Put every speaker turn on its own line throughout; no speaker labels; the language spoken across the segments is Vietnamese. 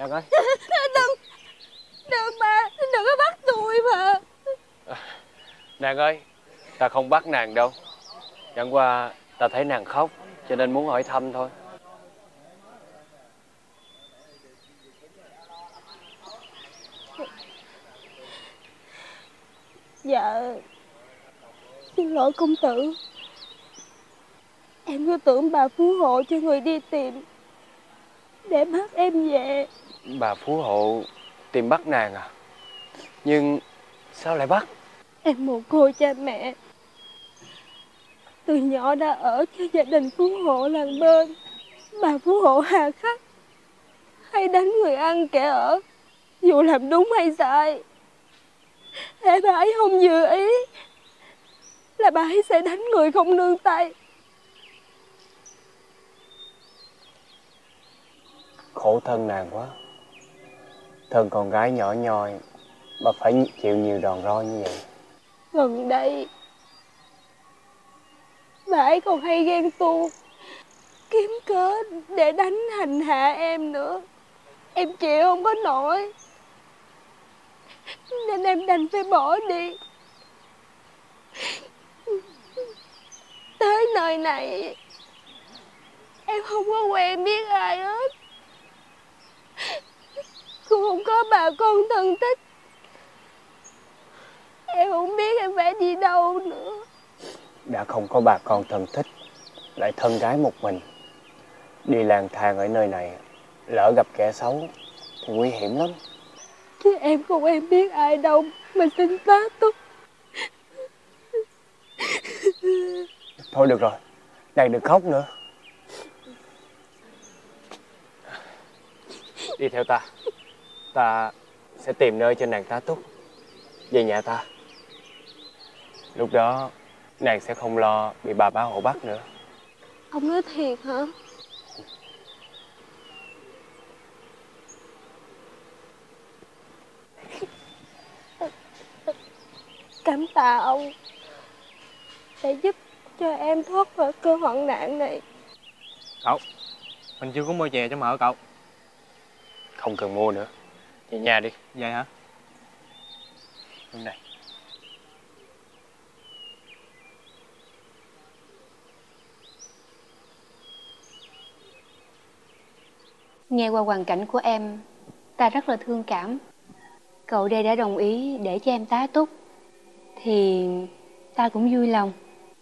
Nàng ơi.
Đừng, đừng mà, đừng có bắt tôi mà.
Nàng ơi, ta không bắt nàng đâu. Chẳng qua ta thấy nàng khóc cho nên muốn hỏi thăm thôi.
Dạ, xin lỗi công tử. Em cứ tưởng bà phú hộ cho người đi tìm để bắt em về.
Bà phú hộ tìm bắt nàng à? Nhưng sao lại bắt?
Em mồ côi cha mẹ, từ nhỏ đã ở cho gia đình phú hộ làng bên. Bà phú hộ hà khắc, hay đánh người ăn kẻ ở, dù làm đúng hay sai. Hễ bà ấy không vừa ý là bà ấy sẽ đánh người không nương tay.
Khổ thân nàng quá. Thân con gái nhỏ nhoi mà phải chịu nhiều đòn roi như vậy.
Gần đây bà ấy còn hay ghen tuông, kiếm cớ để đánh hành hạ em nữa. Em chịu không có nổi nên em đành phải bỏ đi. Tới nơi này em không có quen biết ai hết, cũng không có bà con thân thích. Em không biết em phải đi đâu nữa.
Đã không có bà con thân thích, lại thân gái một mình, đi lang thang ở nơi này, lỡ gặp kẻ xấu thì nguy hiểm lắm.
Chứ em không em biết ai đâu mà xin tá túc.
Thôi được rồi, nàng đừng khóc nữa. Đi theo ta. Ta sẽ tìm nơi cho nàng tá túc. Về nhà ta. Lúc đó nàng sẽ không lo bị bà bá hộ bắt nữa.
Ông nói thiệt hả? Cảm tạ ông đã giúp cho em thoát khỏi cơn hoạn nạn này.
Cậu, mình chưa có mua chè cho mợ cậu.
Không cần mua nữa. Về nhà đi.
Vậy hả?
Hôm nay.
Nghe qua hoàn cảnh của em, ta rất là thương cảm. Cậu đây đã đồng ý để cho em tá túc thì ta cũng vui lòng.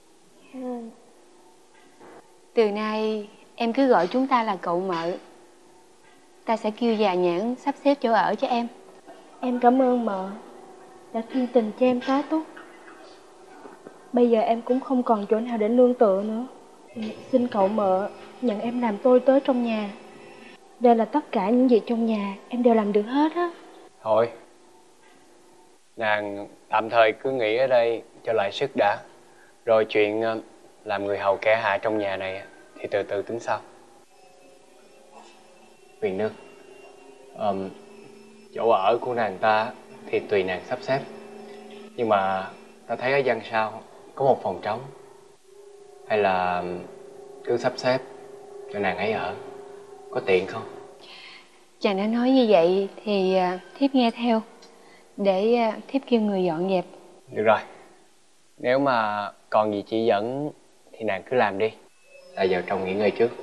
Từ nay em cứ gọi chúng ta là cậu mợ. Ta sẽ kêu già Nhãn sắp xếp chỗ ở cho em.
Em cảm ơn mợ đã thiên tình cho em tá túc. Bây giờ em cũng không còn chỗ nào để nương tựa nữa. Xin cậu mợ nhận em làm tôi tớ trong nhà. Đây là tất cả những việc trong nhà em đều làm được hết á.
Thôi, nàng tạm thời cứ nghỉ ở đây cho lại sức đã. Rồi chuyện làm người hầu kẻ hạ trong nhà này thì từ từ tính sau. Huyền Nương, chỗ ở của nàng ta thì tùy nàng sắp xếp. Nhưng mà ta thấy ở gian sau có một phòng trống. Hay là cứ sắp xếp cho nàng ấy ở, có tiện không?
Chàng đã nói như vậy thì thiếp nghe theo. Để thiếp kêu người dọn dẹp.
Được rồi, nếu mà còn gì chỉ dẫn thì nàng cứ làm đi. Ta vào trong nghỉ ngơi trước.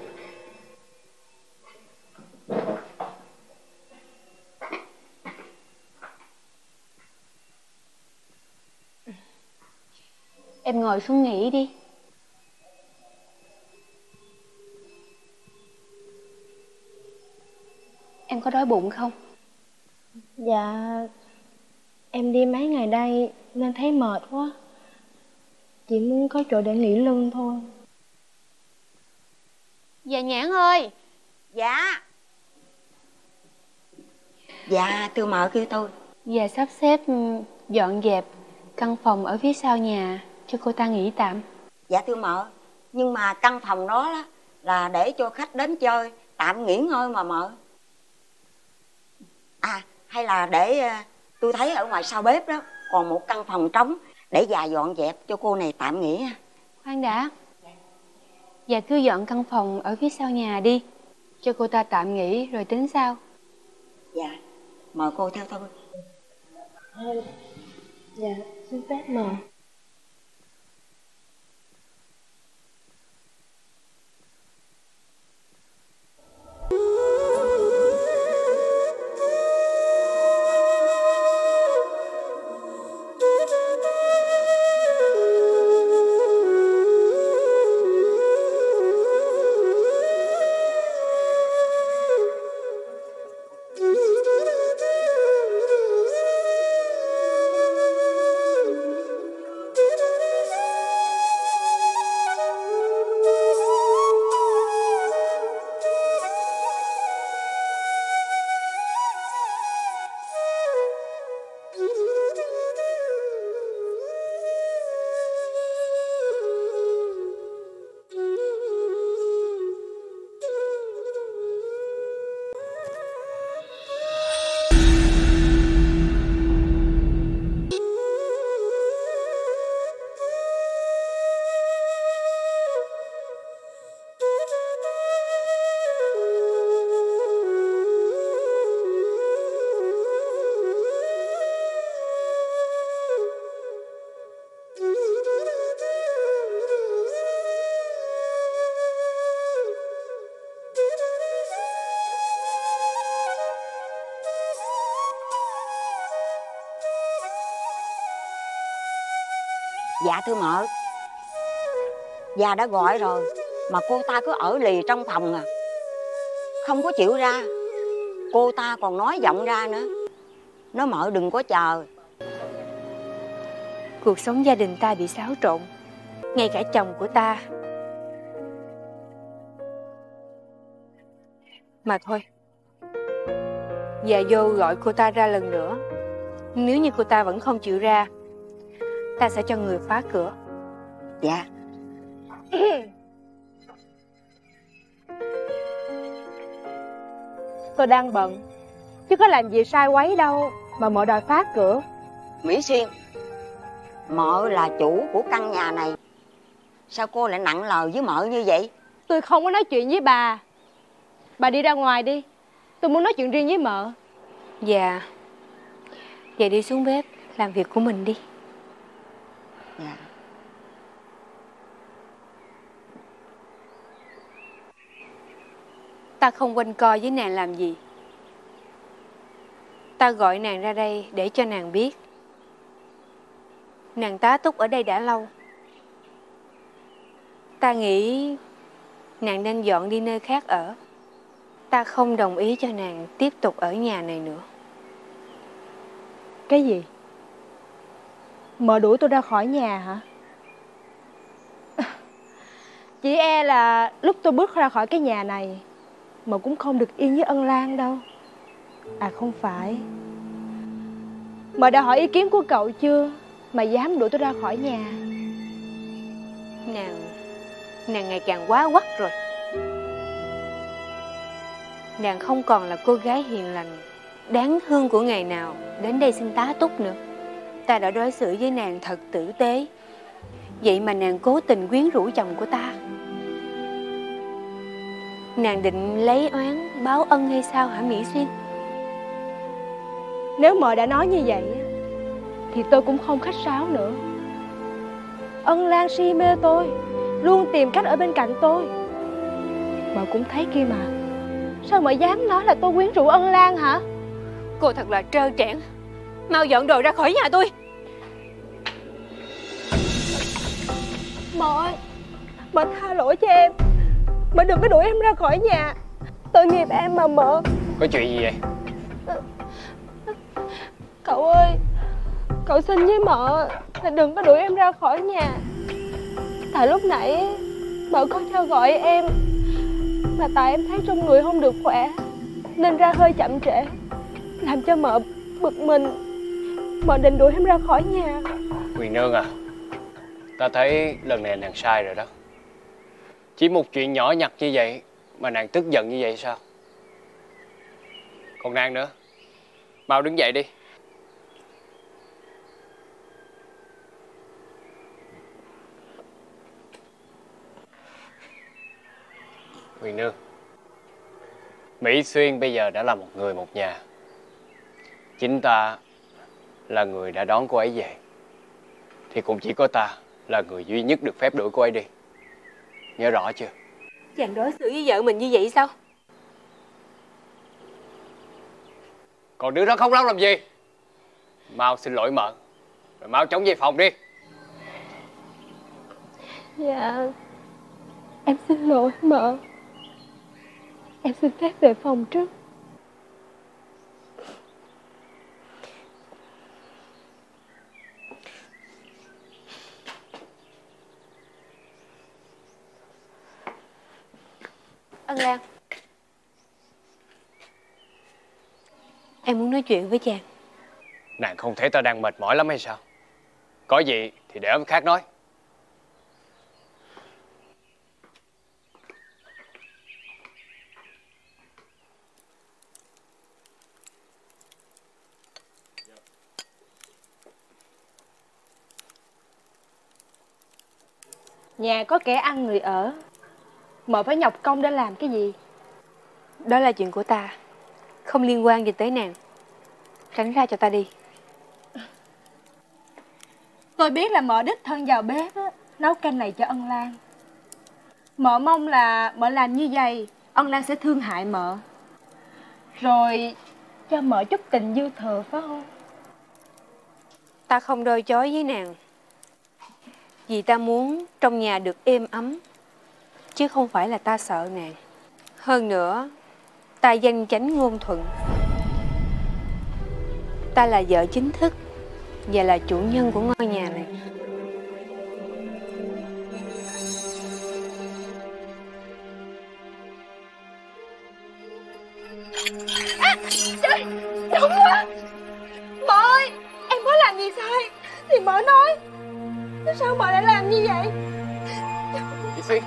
Em ngồi xuống nghỉ đi. Em có đói bụng không?
Dạ, em đi mấy ngày đây nên thấy mệt quá. Chỉ muốn có chỗ để nghỉ lưng thôi.
Già Nhãn ơi.
Dạ. Dạ, thưa mợ kêu tôi.
Già sắp xếp dọn dẹp căn phòng ở phía sau nhà cho cô ta nghỉ tạm.
Dạ thưa mợ, nhưng mà căn phòng đó là để cho khách đến chơi, tạm nghỉ ngơi mà mợ. À, hay là để tôi thấy ở ngoài sau bếp đó còn một căn phòng trống để già dọn dẹp cho cô này tạm nghỉ.
Khoan đã. Già cứ dọn căn phòng ở phía sau nhà đi, cho cô ta tạm nghỉ rồi tính sau.
Dạ, mời cô theo tôi.
Dạ, xin phép mời.
Dạ thưa mợ, già đã gọi rồi mà cô ta cứ ở lì trong phòng à, không có chịu ra. Cô ta còn nói vọng ra nữa. Nói mợ đừng có chờ.
Cuộc sống gia đình ta bị xáo trộn, ngay cả chồng của ta. Mà thôi, già vô gọi cô ta ra lần nữa. Nếu như cô ta vẫn không chịu ra, ta sẽ cho người phá cửa.
Dạ.
Tôi đang bận, chứ có làm gì sai quấy đâu mà mợ đòi phá cửa.
Mỹ Xuyên, mợ là chủ của căn nhà này, sao cô lại nặng lời với mợ như vậy?
Tôi không có nói chuyện với bà. Bà đi ra ngoài đi, tôi muốn nói chuyện riêng với mợ.
Dạ, vậy đi xuống bếp làm việc của mình đi.
Dạ.
Ta không quanh co với nàng làm gì. Ta gọi nàng ra đây để cho nàng biết nàng tá túc ở đây đã lâu. Ta nghĩ nàng nên dọn đi nơi khác ở. Ta không đồng ý cho nàng tiếp tục ở nhà này nữa.
Cái gì? Mợ đuổi tôi ra khỏi nhà hả? Chỉ e là lúc tôi bước ra khỏi cái nhà này mà cũng không được yên với Ân Lan đâu. À không phải, mợ đã hỏi ý kiến của cậu chưa mà dám đuổi tôi ra khỏi nhà?
Nàng ngày càng quá quắt rồi. Nàng không còn là cô gái hiền lành đáng thương của ngày nào đến đây xin tá túc nữa. Ta đã đối xử với nàng thật tử tế, vậy mà nàng cố tình quyến rũ chồng của ta. Nàng định lấy oán báo ân hay sao hả Mỹ Xuyên?
Nếu mợ đã nói như vậy thì tôi cũng không khách sáo nữa. Ân Lan si mê tôi, luôn tìm cách ở bên cạnh tôi. Mợ cũng thấy kia mà, sao mợ dám nói là tôi quyến rũ Ân Lan hả?
Cô thật là trơ trẽn. Mau dọn đồ ra khỏi nhà tôi.
Mợ ơi, mợ tha lỗi cho em. Mợ đừng có đuổi em ra khỏi nhà. Tội nghiệp em mà mợ.
Có chuyện gì vậy?
Cậu ơi, cậu xin với mợ là đừng có đuổi em ra khỏi nhà. Tại lúc nãy mợ có cho gọi em, mà tại em thấy trong người không được khỏe nên ra hơi chậm trễ, làm cho mợ bực mình. Mợ định đuổi em ra khỏi nhà.
Huyền Nương à, ta thấy lần này nàng sai rồi đó. Chỉ một chuyện nhỏ nhặt như vậy mà nàng tức giận như vậy sao? Còn nàng nữa, mau đứng dậy đi. Huyền Nương, Mỹ Xuyên bây giờ đã là một người một nhà. Chính ta là người đã đón cô ấy về, thì cũng chỉ có ta là người duy nhất được phép đuổi cô ấy đi. Nhớ rõ chưa?
Chàng đối xử với vợ mình như vậy sao?
Còn đứa đó khóc lóc làm gì? Mau xin lỗi mợ, rồi mau chóng về phòng đi.
Dạ, em xin lỗi mợ. Em xin phép về phòng trước.
Ân Lan, em muốn nói chuyện với chàng.
Nàng không thấy ta đang mệt mỏi lắm hay sao? Có gì thì để hôm khác nói.
Nhà có kẻ ăn người ở, mợ phải nhọc công để làm cái gì?
Đó là chuyện của ta, không liên quan gì tới nàng. Tránh ra cho ta đi.
Tôi biết là mợ đích thân vào bếp á, nấu canh này cho Ân Lan. Mợ mong là mợ làm như vậy, Ân Lan sẽ thương hại mợ, rồi cho mợ chút tình dư thừa, phải không?
Ta không đôi chối với nàng, vì ta muốn trong nhà được êm ấm, chứ không phải là ta sợ nàng. Hơn nữa, ta danh chánh ngôn thuận. Ta là vợ chính thức và là chủ nhân của ngôi nhà này.
Trời, đúng quá. Mợ ơi, em có làm gì sai thì mợ nói. Sao mợ lại làm như vậy?
Chị Xuyên,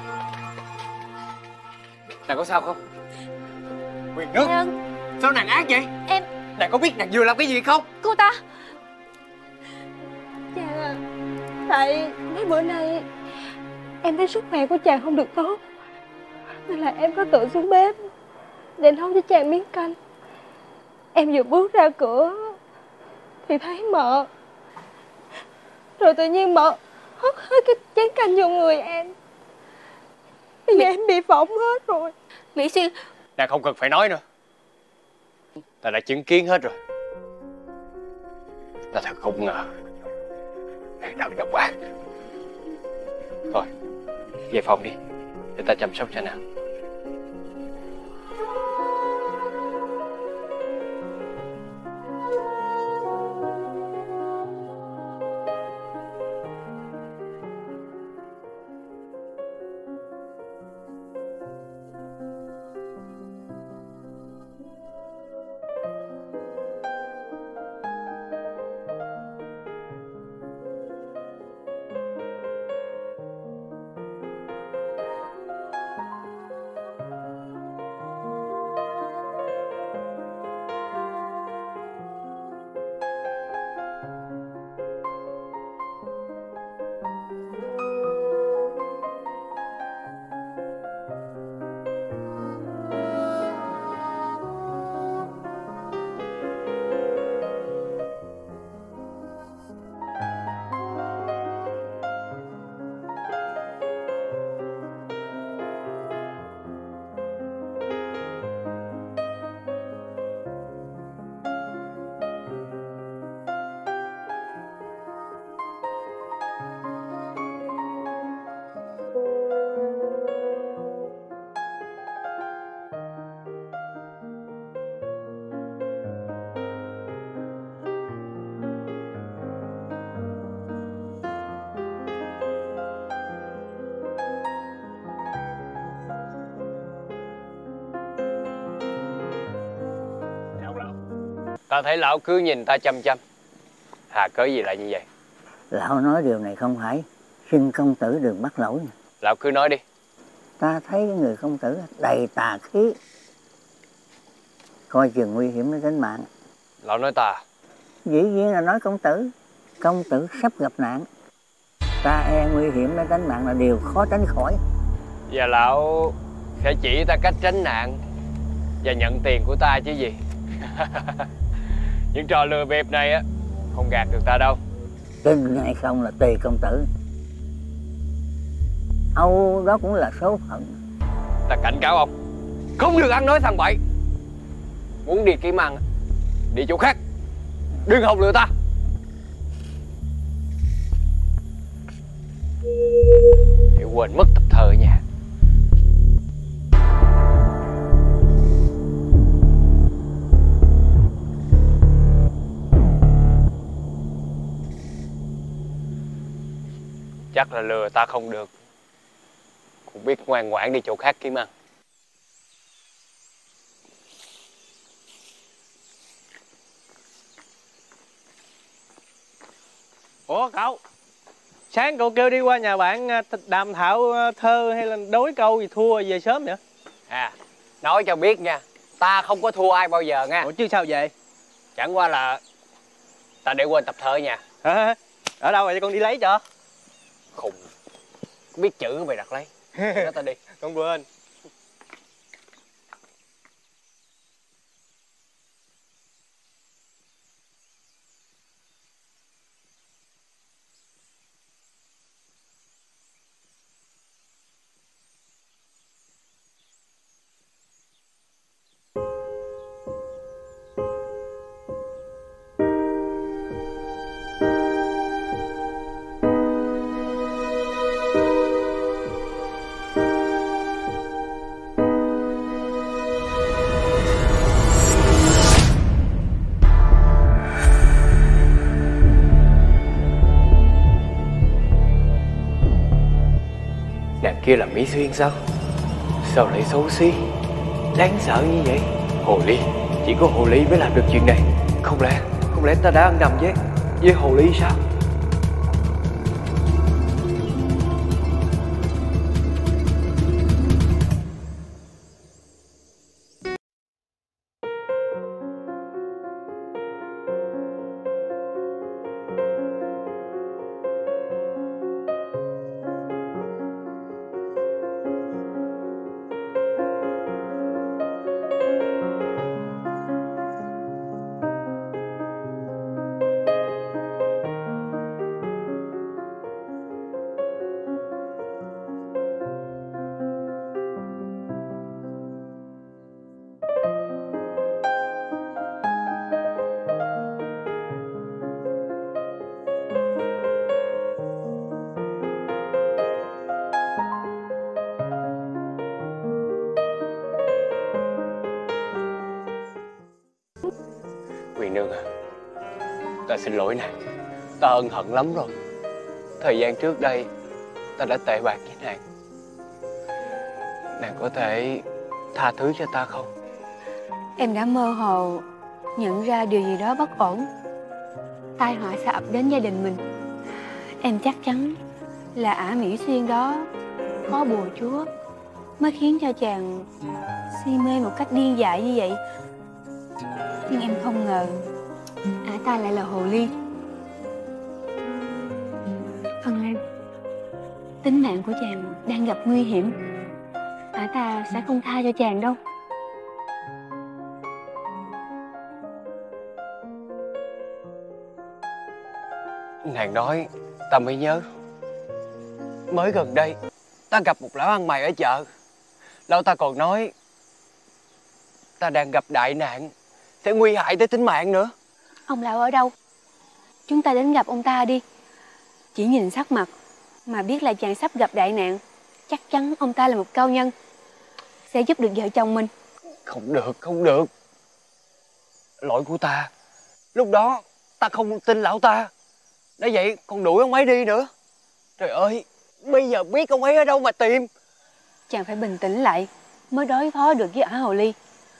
nàng có sao không? Quyền Nước, sao nàng ác vậy?
Em...
Nàng có biết nàng vừa làm cái gì không?
Cô ta... Chàng, tại mấy bữa nay em thấy sức khỏe của chàng không được tốt, nên là em có tự xuống bếp để nấu cho chàng miếng canh. Em vừa bước ra cửa thì thấy mợ, rồi tự nhiên mợ hất hết cái chén canh vô người em. Bây giờ em bị phỏng hết rồi.
Mỹ Xuyên,
Nàng không cần phải nói nữa, ta đã chứng kiến hết rồi. Ta thật không ngờ nàng thật độc ác. Thôi, về phòng đi, để ta chăm sóc cho nàng. Ta thấy lão cứ nhìn ta chăm chăm, hà cớ gì lại như vậy?
Lão nói điều này không phải, xin công tử đừng bắt lỗi.
Lão cứ nói đi.
Ta thấy người công tử đầy tà khí, coi chừng nguy hiểm đến tính mạng.
Lão nói ta?
Dĩ nhiên là nói công tử. Công tử sắp gặp nạn, ta e nguy hiểm đến tính mạng là điều khó tránh khỏi.
Và lão sẽ chỉ ta cách tránh nạn và nhận tiền của ta chứ gì. Những trò lừa bịp này á không gạt được ta đâu.
Tin hay không là tùy công tử. Âu đó cũng là số phận.
Ta cảnh cáo ông, không được ăn nói thằng bậy. Muốn đi kiếm ăn, đi chỗ khác, đừng hòng lừa ta. Để quên mất tập thơ ở nhà. Chắc là lừa ta không được, cũng biết ngoan ngoãn đi chỗ khác kiếm ăn.
Ủa cậu, sáng cậu kêu đi qua nhà bạn đàm thảo thơ hay là đối câu gì thua về sớm vậy?
À, nói cho biết nha, ta không có thua ai bao giờ nha.
Ủa chứ sao vậy?
Chẳng qua là ta để quên tập thơ ở nhà.
Ở đâu vậy con đi lấy cho?
Khùng, không biết chữ mày đặt lấy. Nói ta đi.
Con quên.
Nàng kia là Mỹ Xuyên sao? Sao lại xấu xí, đáng sợ như vậy? Hồ ly, chỉ có hồ ly mới làm được chuyện này. Không lẽ ta đã ăn nằm với hồ ly sao? Quyền Nương à, ta xin lỗi nàng. Ta ân hận lắm rồi. Thời gian trước đây ta đã tệ bạc với nàng. Nàng có thể tha thứ cho ta không?
Em đã mơ hồ nhận ra điều gì đó bất ổn. Tai họa sẽ ập đến gia đình mình. Em chắc chắn là ả Mỹ Xuyên đó có bùa chúa mới khiến cho chàng si mê một cách điên dại như vậy. Nhưng em không ngờ ả ta lại là hồ ly. Ân Lan, tính mạng của chàng đang gặp nguy hiểm. Ả ta sẽ không tha cho chàng đâu.
Nàng nói ta mới nhớ. Mới gần đây ta gặp một lão ăn mày ở chợ. Lão ta còn nói ta đang gặp đại nạn, sẽ nguy hại tới tính mạng nữa.
Ông lão ở đâu? Chúng ta đến gặp ông ta đi. Chỉ nhìn sắc mặt mà biết là chàng sắp gặp đại nạn. Chắc chắn ông ta là một cao nhân, sẽ giúp được vợ chồng mình.
Không được. Lỗi của ta. Lúc đó ta không tin lão ta. Đã vậy còn đuổi ông ấy đi nữa. Trời ơi, bây giờ biết ông ấy ở đâu mà tìm.
Chàng phải bình tĩnh lại mới đối phó được với ả hồ ly.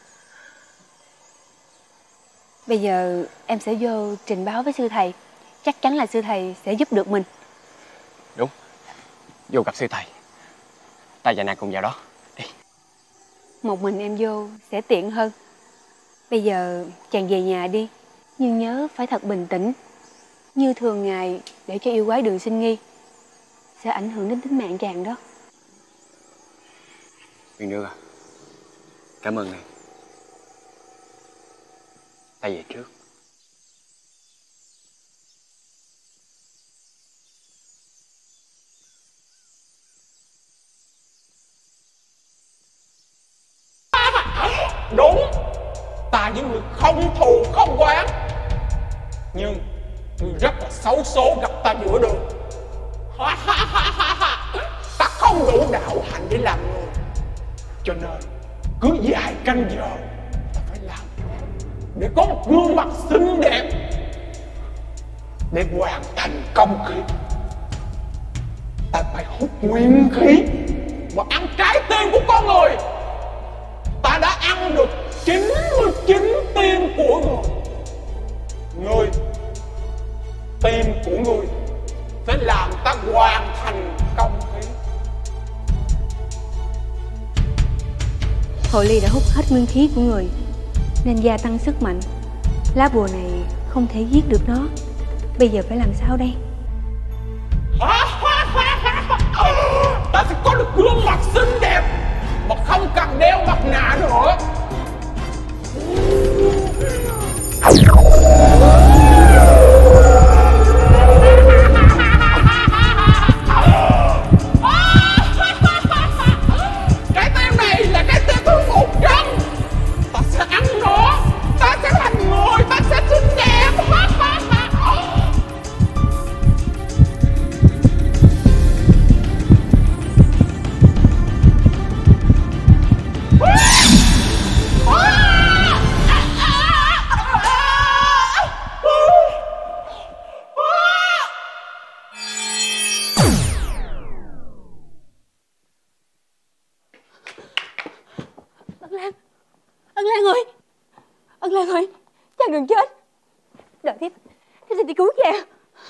Bây giờ em sẽ vô trình báo với sư thầy. Chắc chắn là sư thầy sẽ giúp được mình.
Đúng, vô gặp sư thầy. Ta và nàng cùng vào đó. Đi.
Một mình em vô sẽ tiện hơn. Bây giờ chàng về nhà đi. Nhưng nhớ phải thật bình tĩnh, như thường ngày, để cho yêu quái đừng sinh nghi. Sẽ ảnh hưởng đến tính mạng chàng đó.
Quyền Nương à, cảm ơn nàng. Ta về trước.
Đúng, ta với người không thù không oán, nhưng người rất là xấu số gặp ta giữa đường. Ta không đủ đạo hạnh để làm người, cho nên cứ vài canh giờ ta phải làm để có một gương mặt xinh đẹp để hoàn thành công khí. Ta phải hút nguyên khí và ăn trái tim của con người. Ta đã ăn được 99 tim của người. Tim của người sẽ làm ta hoàn thành công khí.
Hồ ly đã hút hết nguyên khí của người nên gia tăng sức mạnh. Lá bùa này không thể giết được nó. Bây giờ phải làm sao đây?
Ta sẽ có được gương mặt xinh đẹp mà không cần đeo mặt nạ nữa. Cái tem này là cái tem thứ 100. Ta sẽ ăn nó. Ta sẽ thành người. Ta sẽ xinh đẹp.
Ân Lan ơi, chàng đừng chết. Đợi tiếp sẽ đi cứu chàng.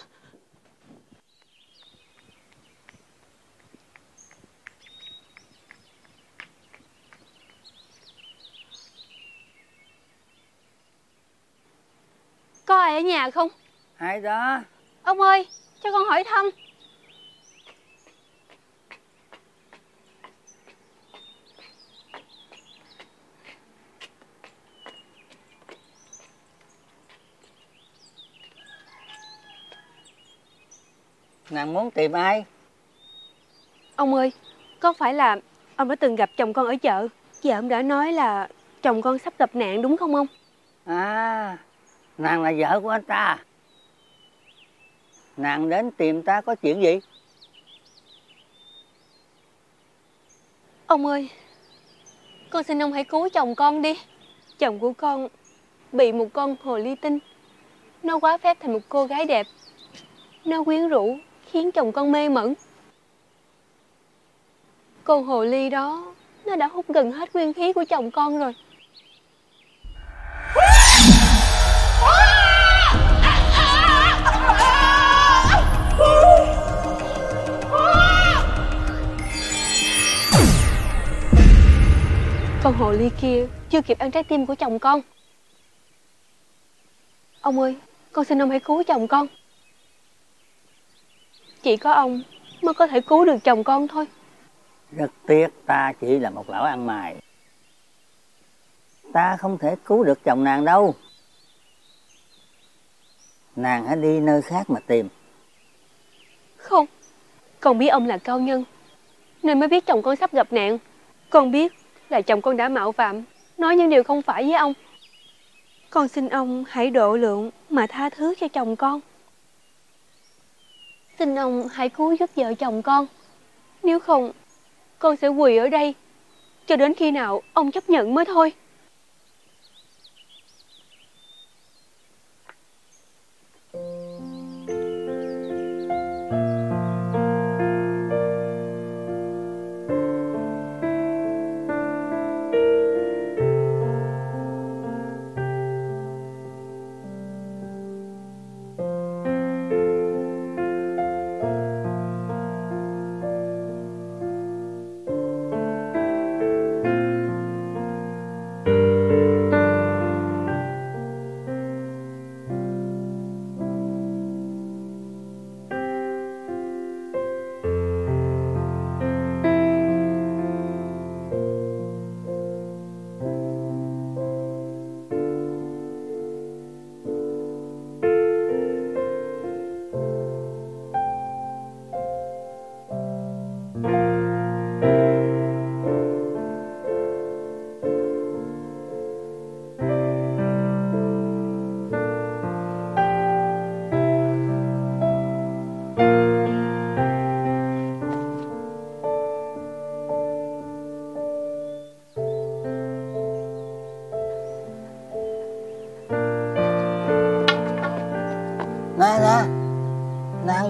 Có ai ở nhà không?
Ai đó?
Ông ơi, cho con hỏi thăm.
Nàng muốn tìm ai?
Ông ơi, có phải là ông đã từng gặp chồng con ở chợ? Và ông đã nói là chồng con sắp gặp nạn đúng không ông?
À, nàng là vợ của anh ta. Nàng đến tìm ta có chuyện gì?
Ông ơi, con xin ông hãy cứu chồng con đi. Chồng của con bị một con hồ ly tinh. Nó quá phép thành một cô gái đẹp. Nó quyến rũ khiến chồng con mê mẩn. Con hồ ly đó nó đã hút gần hết nguyên khí của chồng con rồi. Con hồ ly kia chưa kịp ăn trái tim của chồng con. Ông ơi, con xin ông hãy cứu chồng con. Chỉ có ông mới có thể cứu được chồng con thôi.
Rất tiếc, ta chỉ là một lão ăn mày. Ta không thể cứu được chồng nàng đâu. Nàng hãy đi nơi khác mà tìm.
Không, con biết ông là cao nhân nên mới biết chồng con sắp gặp nạn. Con biết là chồng con đã mạo phạm, nói những điều không phải với ông. Con xin ông hãy độ lượng mà tha thứ cho chồng con. Xin ông hãy cứu giúp vợ chồng con. Nếu không, con sẽ quỳ ở đây cho đến khi nào ông chấp nhận mới thôi.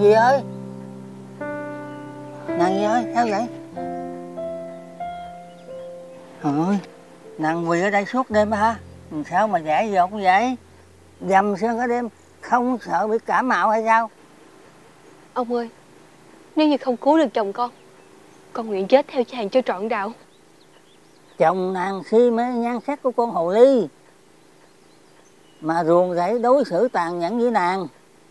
Gì ơi? Nàng gì ơi, sao vậy? Trời ơi, nàng quỳ ở đây suốt đêm hả? Sao mà dại dột vậy? Dầm sơn ở đêm, không sợ bị cảm mạo hay sao?
Ông ơi, nếu như không cứu được chồng con nguyện chết theo chàng cho trọn đạo.
Chồng nàng si mê nhan sắc của con hồ ly, mà ruồng rẫy đối xử tàn nhẫn với nàng.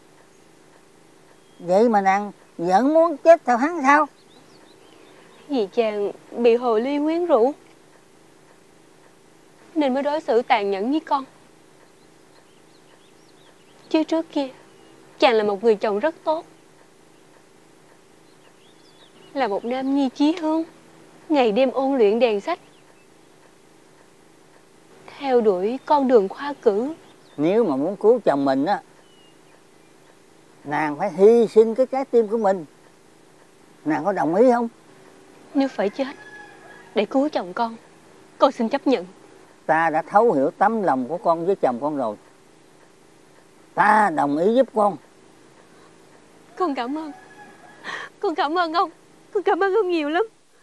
Vậy mà nàng vẫn muốn chết theo hắn sao?
Vì chàng bị hồ ly quyến rũ nên mới đối xử tàn nhẫn với con. Chứ trước kia chàng là một người chồng rất tốt, là một nam nhi chí hướng, ngày đêm ôn luyện đèn sách, theo đuổi con đường khoa cử.
Nếu mà muốn cứu chồng mình á, nàng phải hy sinh cái trái tim của mình. Nàng có đồng ý không?
Nếu phải chết để cứu chồng con xin chấp nhận.
Ta đã thấu hiểu tấm lòng của con với chồng con rồi. Ta đồng ý giúp con.
Con cảm ơn. Con cảm ơn ông. Con cảm ơn ông nhiều lắm.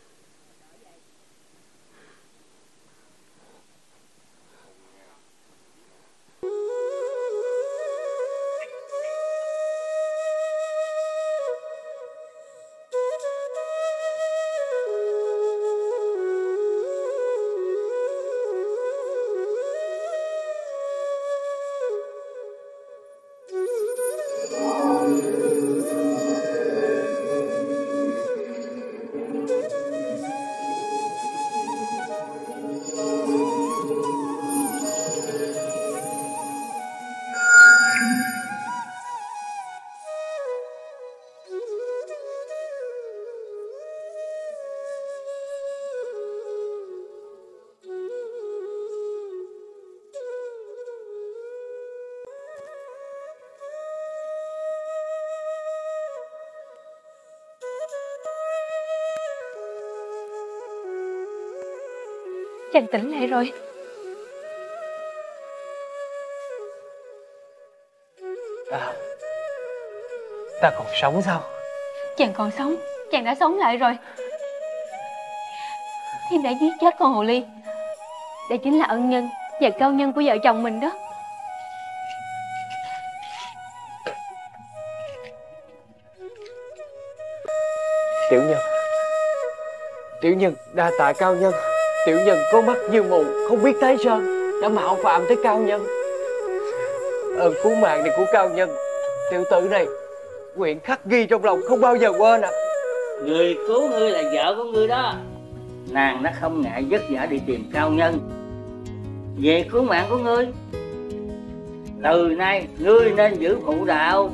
Chàng tỉnh lại rồi.
Ta còn sống sao?
Chàng còn sống. Chàng đã sống lại rồi. Thiêm đã giết chết con hồ ly. Đây chính là ân nhân và cao nhân của vợ chồng mình đó.
Tiểu nhân đa tạ cao nhân. Tiểu nhân có mắt như mù, không biết Thái Sơn, đã mạo phạm tới cao nhân. Ơn cứu mạng này của cao nhân, tiểu tử này nguyện khắc ghi trong lòng, không bao giờ quên ạ.
Người cứu ngươi là vợ của ngươi đó. Nàng đã không ngại vất vả đi tìm cao nhân về cứu mạng của ngươi. Từ nay ngươi nên giữ phụ đạo,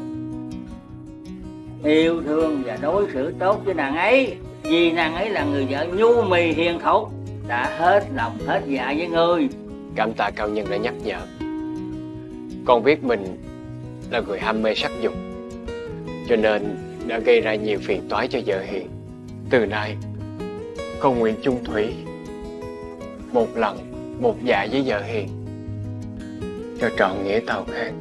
yêu thương và đối xử tốt với nàng ấy, vì nàng ấy là người vợ nhu mì hiền thục, đã hết lòng hết dạ với ngươi.
Cảm tạ cao nhân đã nhắc nhở. Con biết mình là người ham mê sắc dục, cho nên đã gây ra nhiều phiền toái cho vợ hiền. Từ nay con nguyện chung thủy, một lần một dạ với vợ hiền, cho trọn nghĩa tàu khang.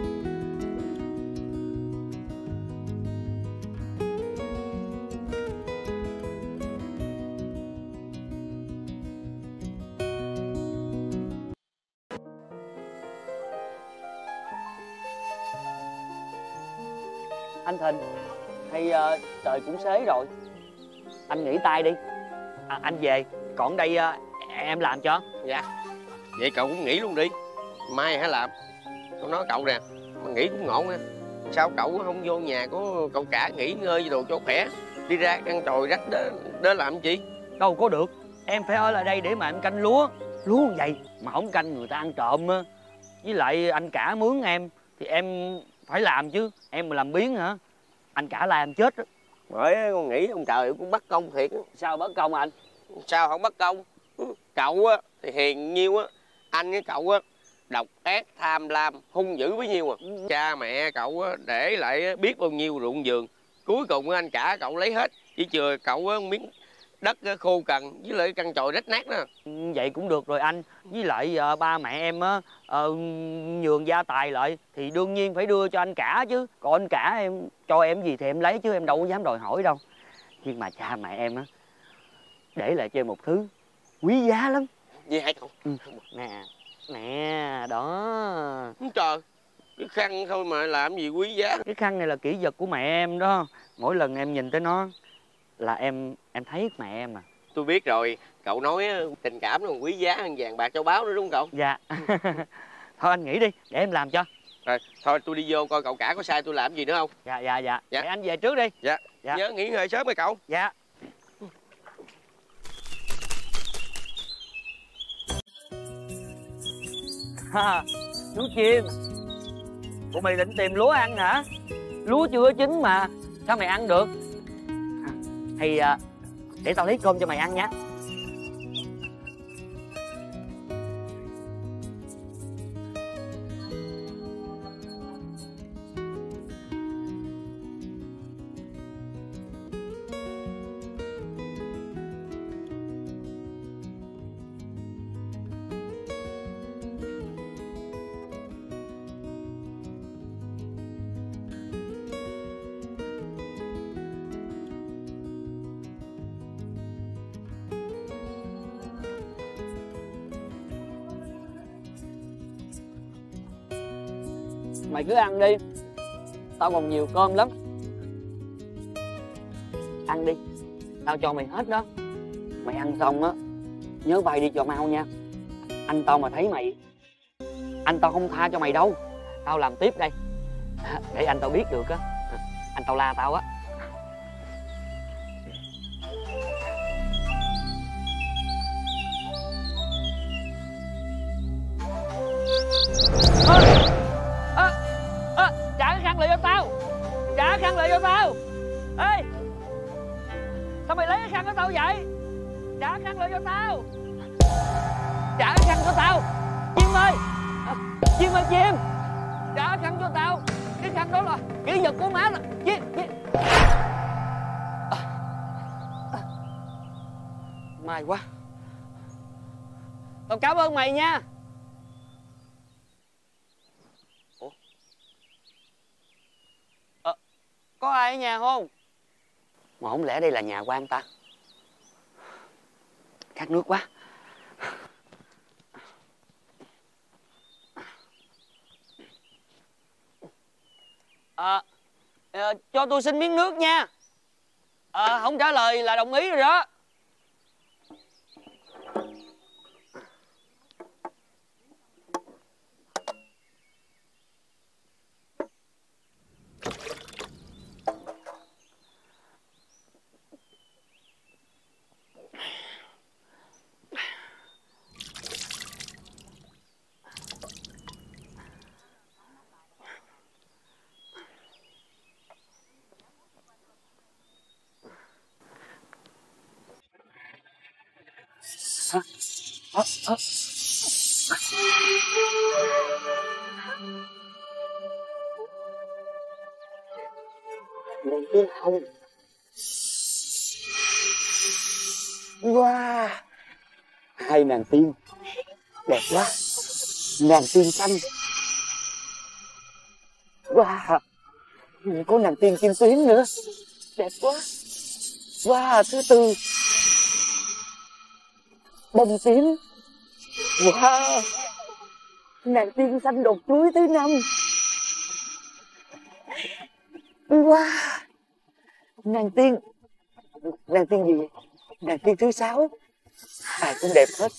Anh Thịnh, hay trời cũng xế rồi, anh nghỉ tay đi. Anh về, còn đây em làm cho.
Dạ. Vậy cậu cũng nghỉ luôn đi, mai hãy làm. Tôi nói cậu nè, mà nghỉ cũng ngộ nha. Sao cậu không vô nhà của cậu cả nghỉ ngơi với đồ cho khỏe, đi ra ăn trồi rách đó làm gì?
Đâu có được, em phải ở lại đây để mà em canh lúa. Lúa như vậy mà không canh người ta ăn trộm á. Với lại anh cả mướn em thì em phải làm chứ, em mà làm biếng hả anh cả la em chết đó.
Bởi con nghĩ ông trời cũng bất công thiệt.
Sao bất công anh?
Sao không bất công? Cậu á thì hiền nhiêu á, anh với cậu á độc ác tham lam hung dữ bấy nhiêu à. Cha mẹ cậu á để lại biết bao nhiêu ruộng vườn, cuối cùng anh cả cậu lấy hết, chỉ chừa cậu á miếng đất khô cằn với lại căn chòi rách nát đó.
Vậy cũng được rồi anh. Với lại ba mẹ em á nhường gia tài lại thì đương nhiên phải đưa cho anh cả chứ. Còn anh cả em cho em gì thì em lấy chứ em đâu có dám đòi hỏi đâu. Nhưng mà cha mẹ em á để lại cho em một thứ quý giá lắm.
Gì hả cậu?
Nè, nè, đó.
Trời, cái khăn thôi mà làm gì quý giá.
Cái khăn này là kỷ vật của mẹ em đó. Mỗi lần em nhìn tới nó là em thấy mẹ em à.
Tôi biết rồi, cậu nói tình cảm nó còn quý giá hơn vàng bạc châu báu nữa đúng không cậu?
Dạ. Thôi anh nghỉ đi, để em làm cho.
Rồi, thôi tôi đi vô coi cậu cả có sai tôi làm gì nữa không?
Dạ. Để anh về trước đi.
Dạ. Nhớ nghỉ ngơi sớm đi cậu.
Dạ. Chú Chim, bộ mày định tìm lúa ăn hả? Lúa chưa chín mà sao mày ăn được? Thì để tao lấy cơm cho mày ăn nha. Mày cứ ăn đi, tao còn nhiều cơm lắm. Ăn đi, tao cho mày hết đó. Mày ăn xong á, nhớ bay đi cho mau nha. Anh tao mà thấy mày, anh tao không tha cho mày đâu. Tao làm tiếp đây, để anh tao biết được á, anh tao la tao á. Trả cái khăn lại cho tao. Trả cái khăn lại cho tao. Ê, sao mày lấy cái khăn của tao vậy? Trả cái khăn lại cho tao. Trả cái khăn cho tao. Chim ơi, Chim ơi Chim, trả cái khăn cho tao. Cái khăn đó là kỷ vật của má. Chim. May quá. Tao cảm ơn mày nha. Có ai ở nhà không? Mà không lẽ đây là nhà của anh ta? Khát nước quá. Cho tôi xin miếng nước nha. Không trả lời là đồng ý rồi đó. Nàng tiên hồng. Wow, hai nàng tiên đẹp quá. Nàng tiên xanh. Wow, có nàng tiên kim tuyến nữa, đẹp quá. Wow, thứ tư bông tím. Wow, nàng tiên xanh đột chuối thứ năm. Wow, nàng tiên gì vậy? Nàng tiên thứ sáu. Ai cũng đẹp hết.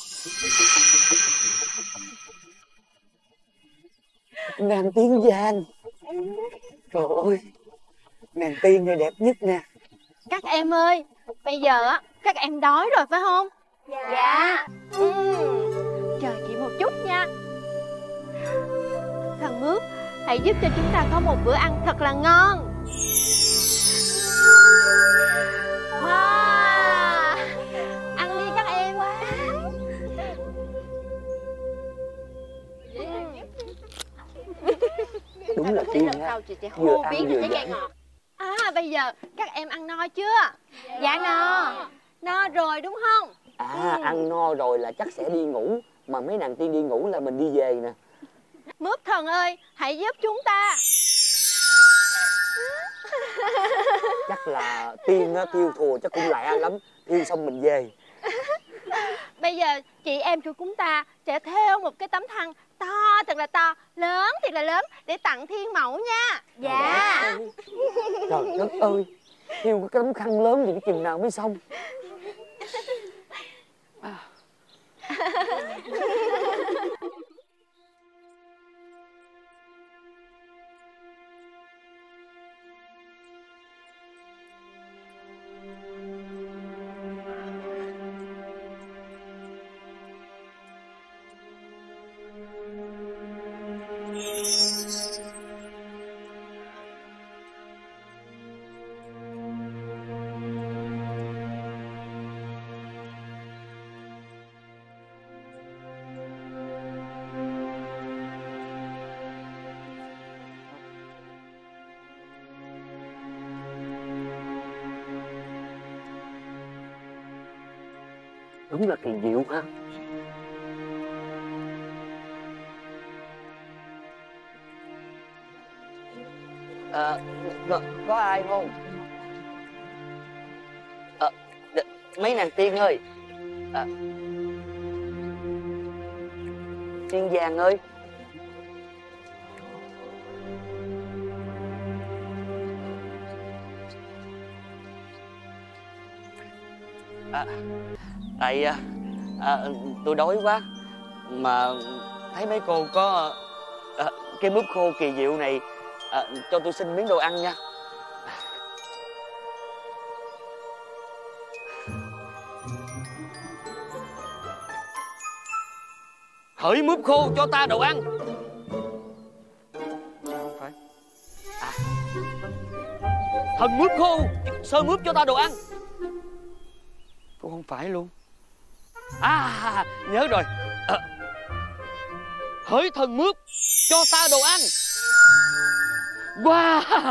Nàng tiên vàng. Trời ơi, nàng tiên này đẹp nhất nè.
Các em ơi, bây giờ á các em đói rồi phải không? Dạ. Chờ chị một chút nha. Thần Mướp, hãy giúp cho chúng ta có một bữa ăn thật là ngon. Wow, ăn đi các em.
Đúng là tiên ha, vừa ăn vừa giỡn.
Bây giờ các em ăn no chưa? Dạ no.
No rồi đúng không?
Ăn no rồi là chắc sẽ đi ngủ. Mà mấy nàng tiên đi ngủ là mình đi về nè.
Mướp thần ơi, hãy giúp chúng ta.
Chắc là tiên á, thiêu thùa chắc cũng lạ lắm. Thiêu xong mình về.
Bây giờ chị em của chúng ta sẽ thêu một cái tấm thăng to thật là to, lớn thật là lớn để tặng thiên mẫu nha. Dạ.
Trời đất ơi, thiêu cái tấm khăn lớn những chừng nào mới xong. Đúng là kỳ diệu ha. Có ai không? Mấy nàng tiên ơi. Tiên vàng ơi. Tại tôi đói quá. Mà thấy mấy cô có cái mướp khô kỳ diệu này, cho tôi xin miếng đồ ăn nha. Hỡi mướp khô cho ta đồ ăn. Không phải. Thần mướp khô sơ mướp cho ta đồ ăn. Cũng không phải luôn. Nhớ rồi. Hỡi thần mướp cho ta đồ ăn. Wow.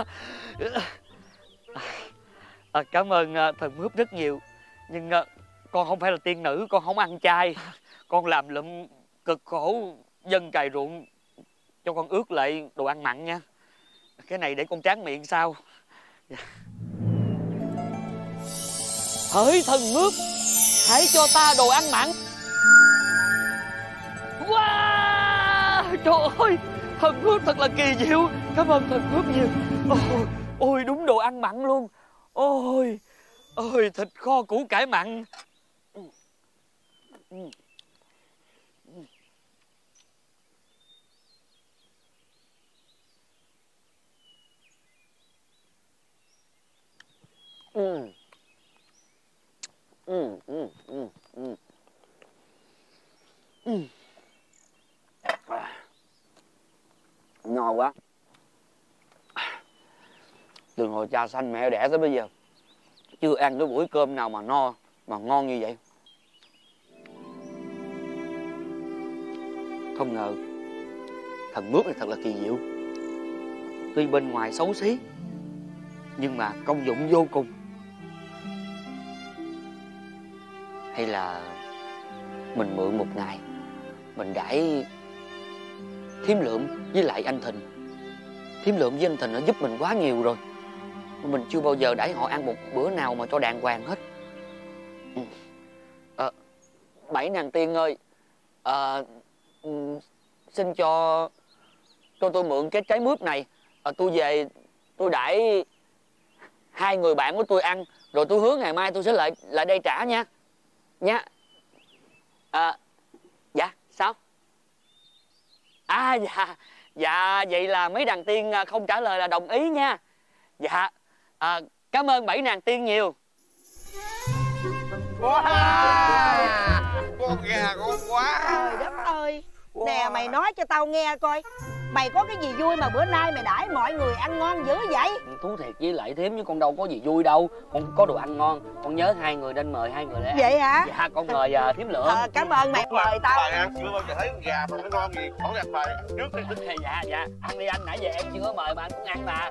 Cảm ơn thần mướp rất nhiều. Nhưng con không phải là tiên nữ, con không ăn chay. Con làm lụm cực khổ dân cày ruộng cho con ước lại đồ ăn mặn nha. Cái này để con tráng miệng sau. Hỡi thần mướp hãy cho ta đồ ăn mặn. Wow, trời ơi, thần mướp thật là kỳ diệu. Cảm ơn thần mướp nhiều. Ôi đúng đồ ăn mặn luôn. Ôi thịt kho củ cải mặn. No quá. Từ hồi cha sanh mẹ đẻ tới bây giờ chưa ăn cái buổi cơm nào mà no mà ngon như vậy. Không ngờ thần mướp này thật là kỳ diệu. Tuy bên ngoài xấu xí nhưng mà công dụng vô cùng. Hay là mình mượn một ngày mình đãi Thiếm Lượm với lại anh Thìn. Thiếm Lượm với anh Thìn nó giúp mình quá nhiều rồi. Mình chưa bao giờ đãi họ ăn một bữa nào mà cho đàng hoàng hết. Bảy nàng tiên ơi, xin cho tôi mượn cái trái mướp này. Tôi về tôi đãi hai người bạn của tôi ăn, rồi tôi hứa ngày mai tôi sẽ lại đây trả nha. Dạ sao? Dạ vậy là mấy nàng tiên không trả lời là đồng ý nha. Dạ cảm ơn bảy nàng tiên nhiều.
Con gà con quá.
Trời đất ơi. Nè mày nói cho tao nghe coi, mày có cái gì vui mà bữa nay mày đãi mọi người ăn ngon dữ vậy?
Thú thiệt với lại Thím, với con đâu có gì vui đâu. Con có đồ ăn ngon, con nhớ hai người nên mời hai người để ăn.
Vậy hả?
Dạ con mời Thím Lượm.
Cảm ơn mày mời tao.
Bài ăn chưa bao giờ thấy con gà mà nó ngon gì. Hỏi đặt bài ăn trước đi.
Dạ ăn đi anh, nãy giờ em chưa có mời mà anh cũng ăn mà.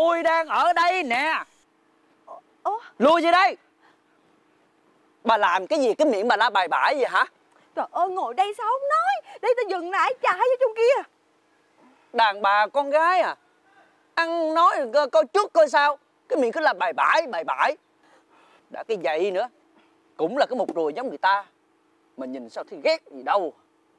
Tôi đang ở đây nè. Lui về đây. Bà làm cái gì cái miệng bà la bài bãi vậy hả?
Trời ơi, ngồi đây sao không nói? Đây ta dừng lại chạy vô trong kia.
Đàn bà con gái à, ăn nói coi trước coi sao. Cái miệng cứ là bài bãi. Đã cái vậy nữa, cũng là cái một rùi giống người ta. Mà nhìn sao thì ghét gì đâu.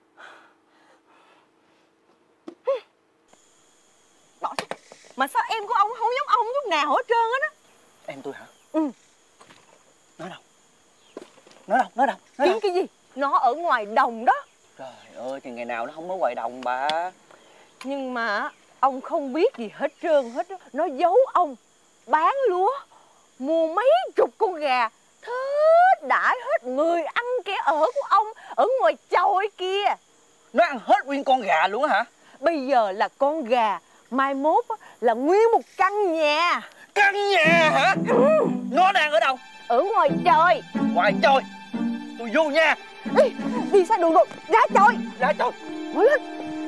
Mà sao em của ông không giống ông chút nào hết trơn á đó.
Em tôi hả?
Ừ.
Nói đâu?
Kiếm cái gì? Nó ở ngoài đồng đó.
Trời ơi, thì ngày nào nó không có ngoài đồng bà.
Nhưng mà ông không biết gì hết trơn hết đó. Nó giấu ông bán lúa, mua mấy chục con gà, thết đãi hết người ăn kẻ ở của ông ở ngoài chòi kia.
Nó ăn hết nguyên con gà luôn hả?
Bây giờ là con gà, mai mốt là nguyên một căn nhà.
Căn nhà hả? Nó đang ở đâu?
Ở ngoài trời.
Ngoài trời? Tôi vô nha.
Đi xa đường rồi, ra trời. Ngồi lên.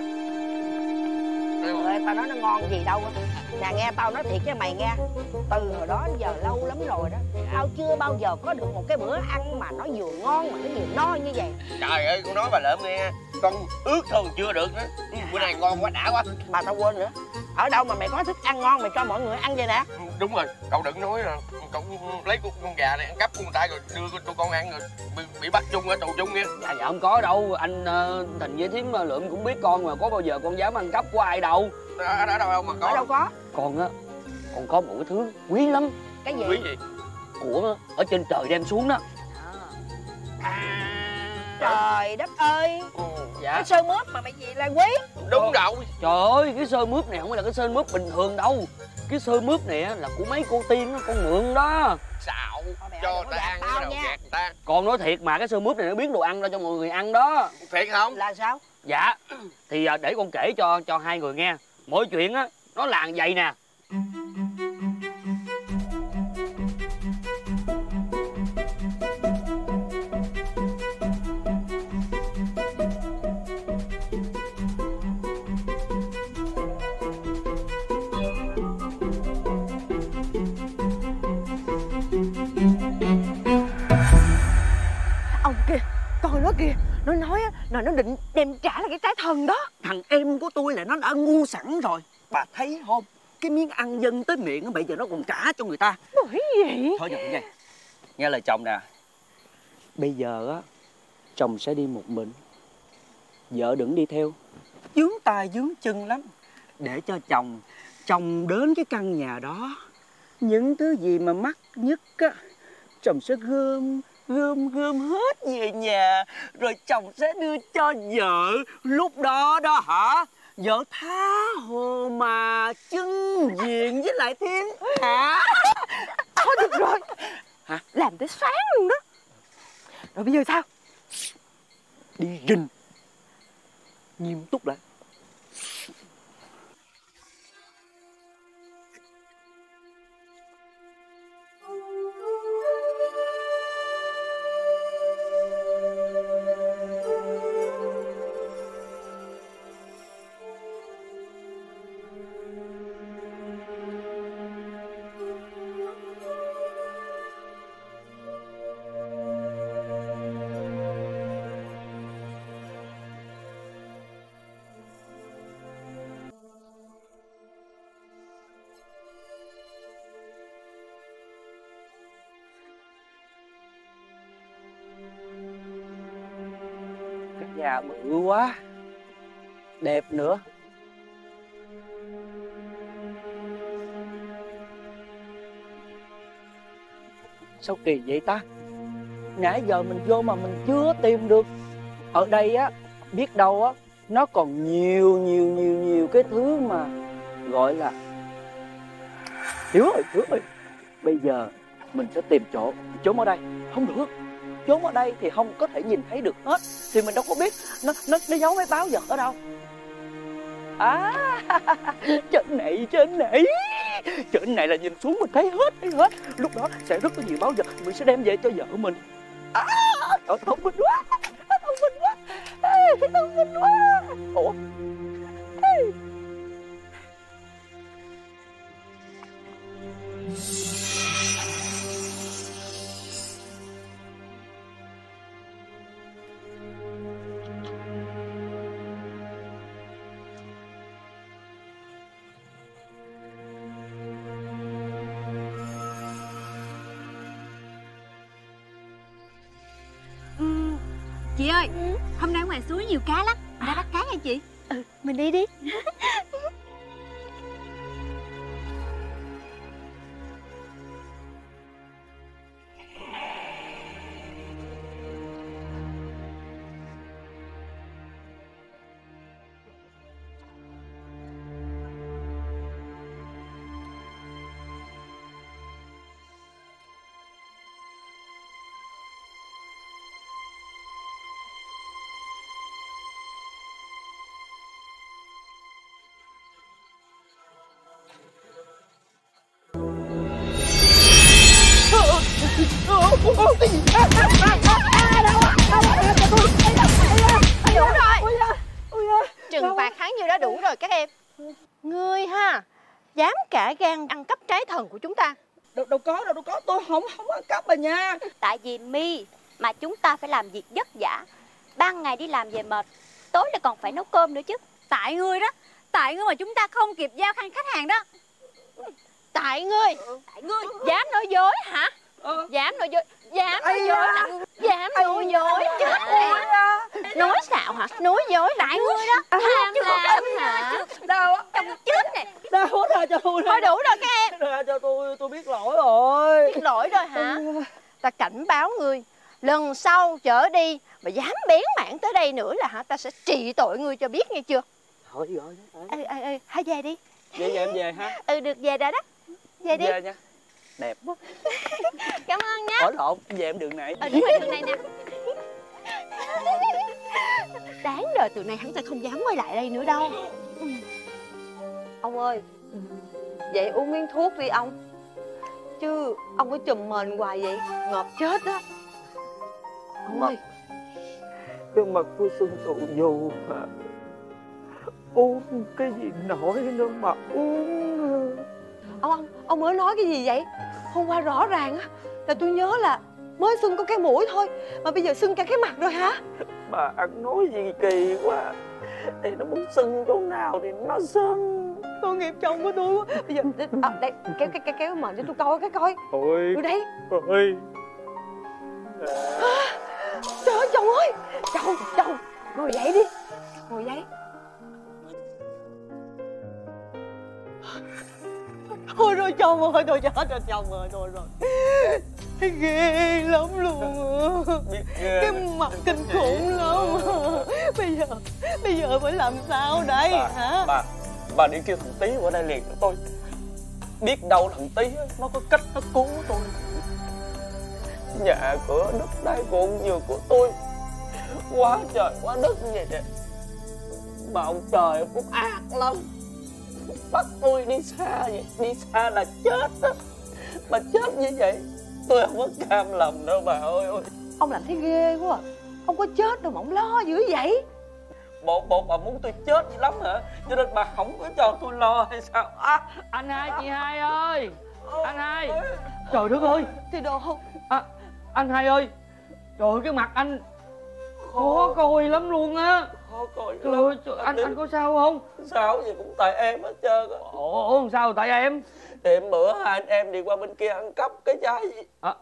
Ơi, tao nói nó ngon gì đâu. Nè nghe tao nói thiệt với mày nghe. Từ hồi đó đến giờ lâu lắm rồi đó, tao chưa bao giờ có được một cái bữa ăn mà nó vừa ngon mà nó vừa no như vậy.
Trời ơi, con nói bà lợm nghe. Con ước thôi chưa được nữa. Bữa nay ngon quá, đã quá.
Mà tao quên nữa. Ở đâu mà mày có thức ăn ngon mày cho mọi người ăn vậy nè?
Đúng rồi, cậu đừng nói là cậu lấy con gà này ăn cắp của người ta rồi đưa tụi con ăn rồi bị bắt chung ở tù chung nha.
Dạ không có đâu, anh Thành với Thím Lượm cũng biết con mà có bao giờ con dám ăn cắp của ai đâu.
Ở đâu mà có.
Ở đâu có.
Con á, con có một cái thứ quý lắm.
Cái gì?
Quý gì?
Của ở trên trời đem xuống đó.
Trời đất ơi.
Dạ.
Cái sơ mướp mà mày gì là quý.
Đúng rồi.
Trời ơi, cái sơ mướp này không phải là cái sơ mướp bình thường đâu. Cái sơ mướp này là của mấy cô tiên đó, con mượn đó.
Xạo cho ta ăn cái đầu gạt người ta.
Con nói thiệt mà, cái sơ mướp này nó biến đồ ăn ra cho mọi người ăn đó.
Thiệt không?
Là sao?
Dạ. Thì để con kể cho hai người nghe. Mọi chuyện á nó là vậy nè.
Ông kìa, coi nó kìa. Nó nói là nó định đem trả lại cái trái thần đó.
Thằng em của tôi là nó đã ngu sẵn rồi. Bà thấy không? Cái miếng ăn dân tới miệng bây giờ nó còn trả cho người ta.
Bởi gì?
Thôi đừng vậy. Nghe lời chồng nè. Bây giờ á, chồng sẽ đi một mình, vợ đừng đi theo. Vướng tay vướng chân lắm. Để cho chồng đến cái căn nhà đó, những thứ gì mà mắc nhất á, chồng sẽ gom hết về nhà, rồi chồng sẽ đưa cho vợ. Lúc đó đó hả, vợ tha hồ mà chân diện với lại Thiên hả?
Thôi được rồi.
Hả?
Làm tới sáng luôn đó. Rồi bây giờ sao?
Đi rình. Nghiêm túc lại. Nhà bự quá, đẹp nữa. Sao kỳ vậy ta? Nãy giờ mình vô mà mình chưa tìm được. Ở đây á, biết đâu á, nó còn nhiều cái thứ mà gọi là... Hiểu rồi. Bây giờ mình sẽ tìm chỗ trốn ở đây. Không được, trốn ở đây thì không có thể nhìn thấy được hết, thì mình đâu có biết nó giấu mấy báo vật ở đâu. À, trên này là nhìn xuống mình thấy hết. Lúc đó sẽ rất có nhiều báo vật, mình sẽ đem về cho vợ mình. Thông minh quá. Ủa,
ngoài suối nhiều cá lắm, ra bắt cá nha chị.
Mình đi đi.
Cái gì?
Đủ rồi. Trừng phạt hắn như đó đủ rồi các em. Ngươi ha, dám cả gan ăn cắp trái thần của chúng ta.
Đâu có, tôi không ăn cắp bà nha.
Tại vì Mi mà chúng ta phải làm việc vất vả. Ban ngày đi làm về mệt, tối lại còn phải nấu cơm nữa chứ.
Tại ngươi đó, tại ngươi mà chúng ta không kịp giao khăn khách hàng đó.
Tại ngươi dám nói dối hả? Dám nói dối, dám nói dối, dám nói dối. Chết rồi. Nói xạo hả? Nói dối tại ngươi đó. Tham lam hả?
Đâu
Chồng chết nè.
Đâu ra cho tôi.
Thôi đủ rồi các em.
Ra cho tôi biết lỗi rồi.
Biết lỗi rồi hả? Ta cảnh báo ngươi, lần sau trở đi mà dám bén mảng tới đây nữa là hả, ta sẽ trị tội ngươi cho biết nghe chưa?
Thôi rồi.
Hãy về đi.
Vậy em về ha.
Được về rồi đó. Về đi.
Về nha. Đẹp quá.
Cảm ơn nha.
Ở lộn, về em đường này.
Đúng rồi, đường này nè. Đáng đời từ này hắn ta không dám quay lại đây nữa đâu.
Ông ơi, vậy uống miếng thuốc đi ông. Chứ ông có chùm mền hoài vậy, ngợp chết á. Ông ơi.
Cái mặt của Xuân Thụ dù mà uống cái gì nổi nữa mà uống.
Ông mới nói cái gì vậy? Hôm qua rõ ràng á là tôi nhớ là mới sưng có cái mũi thôi, mà bây giờ sưng cả cái mặt rồi hả?
Bà ăn nói gì kỳ quá. Thì nó muốn sưng chỗ nào thì nó sưng.
Tôi nghiệp chồng của tôi quá. Bây giờ đây kéo mền cho tôi coi cái coi.
Ôi.
Tôi đấy.
Ôi.
Trời ơi chồng ơi. Chồng ngồi dậy đi. Ngồi dậy. Thôi rồi chồng ơi, tôi chết rồi chồng ơi, thôi rồi. Ghê lắm luôn á. Cái mặt kinh khủng lắm. Bây giờ phải làm sao đây hả?
Bà đi kêu thằng Tí qua đây liền cho tôi. Biết đâu thằng Tí nó có cách nó cứu tôi. Nhà cửa đất đai ruộng vườn của tôi quá trời quá đất như vậy nè. Mà ông trời cũng ác lắm, bắt tôi đi xa vậy. Đi xa là chết á. Mà chết như vậy tôi không có cam lòng đâu bà ơi.
Ông làm thấy ghê quá à. Ông có chết đâu mà ông lo dữ vậy?
Bộ bà muốn tôi chết dữ lắm hả? Cho nên bà không có cho tôi lo hay sao?
Anh hai, chị hai ơi. Anh hai. Trời đất ơi.
Thì đồ không?
Anh hai ơi. Trời ơi, cái mặt anh khó coi lắm luôn á.
Khó coi
trời ơi, anh có sao không?
Sao gì cũng tại em hết trơn á.
Ủa sao tại em?
Thì bữa hai anh em đi qua bên kia ăn cắp cái trái gì.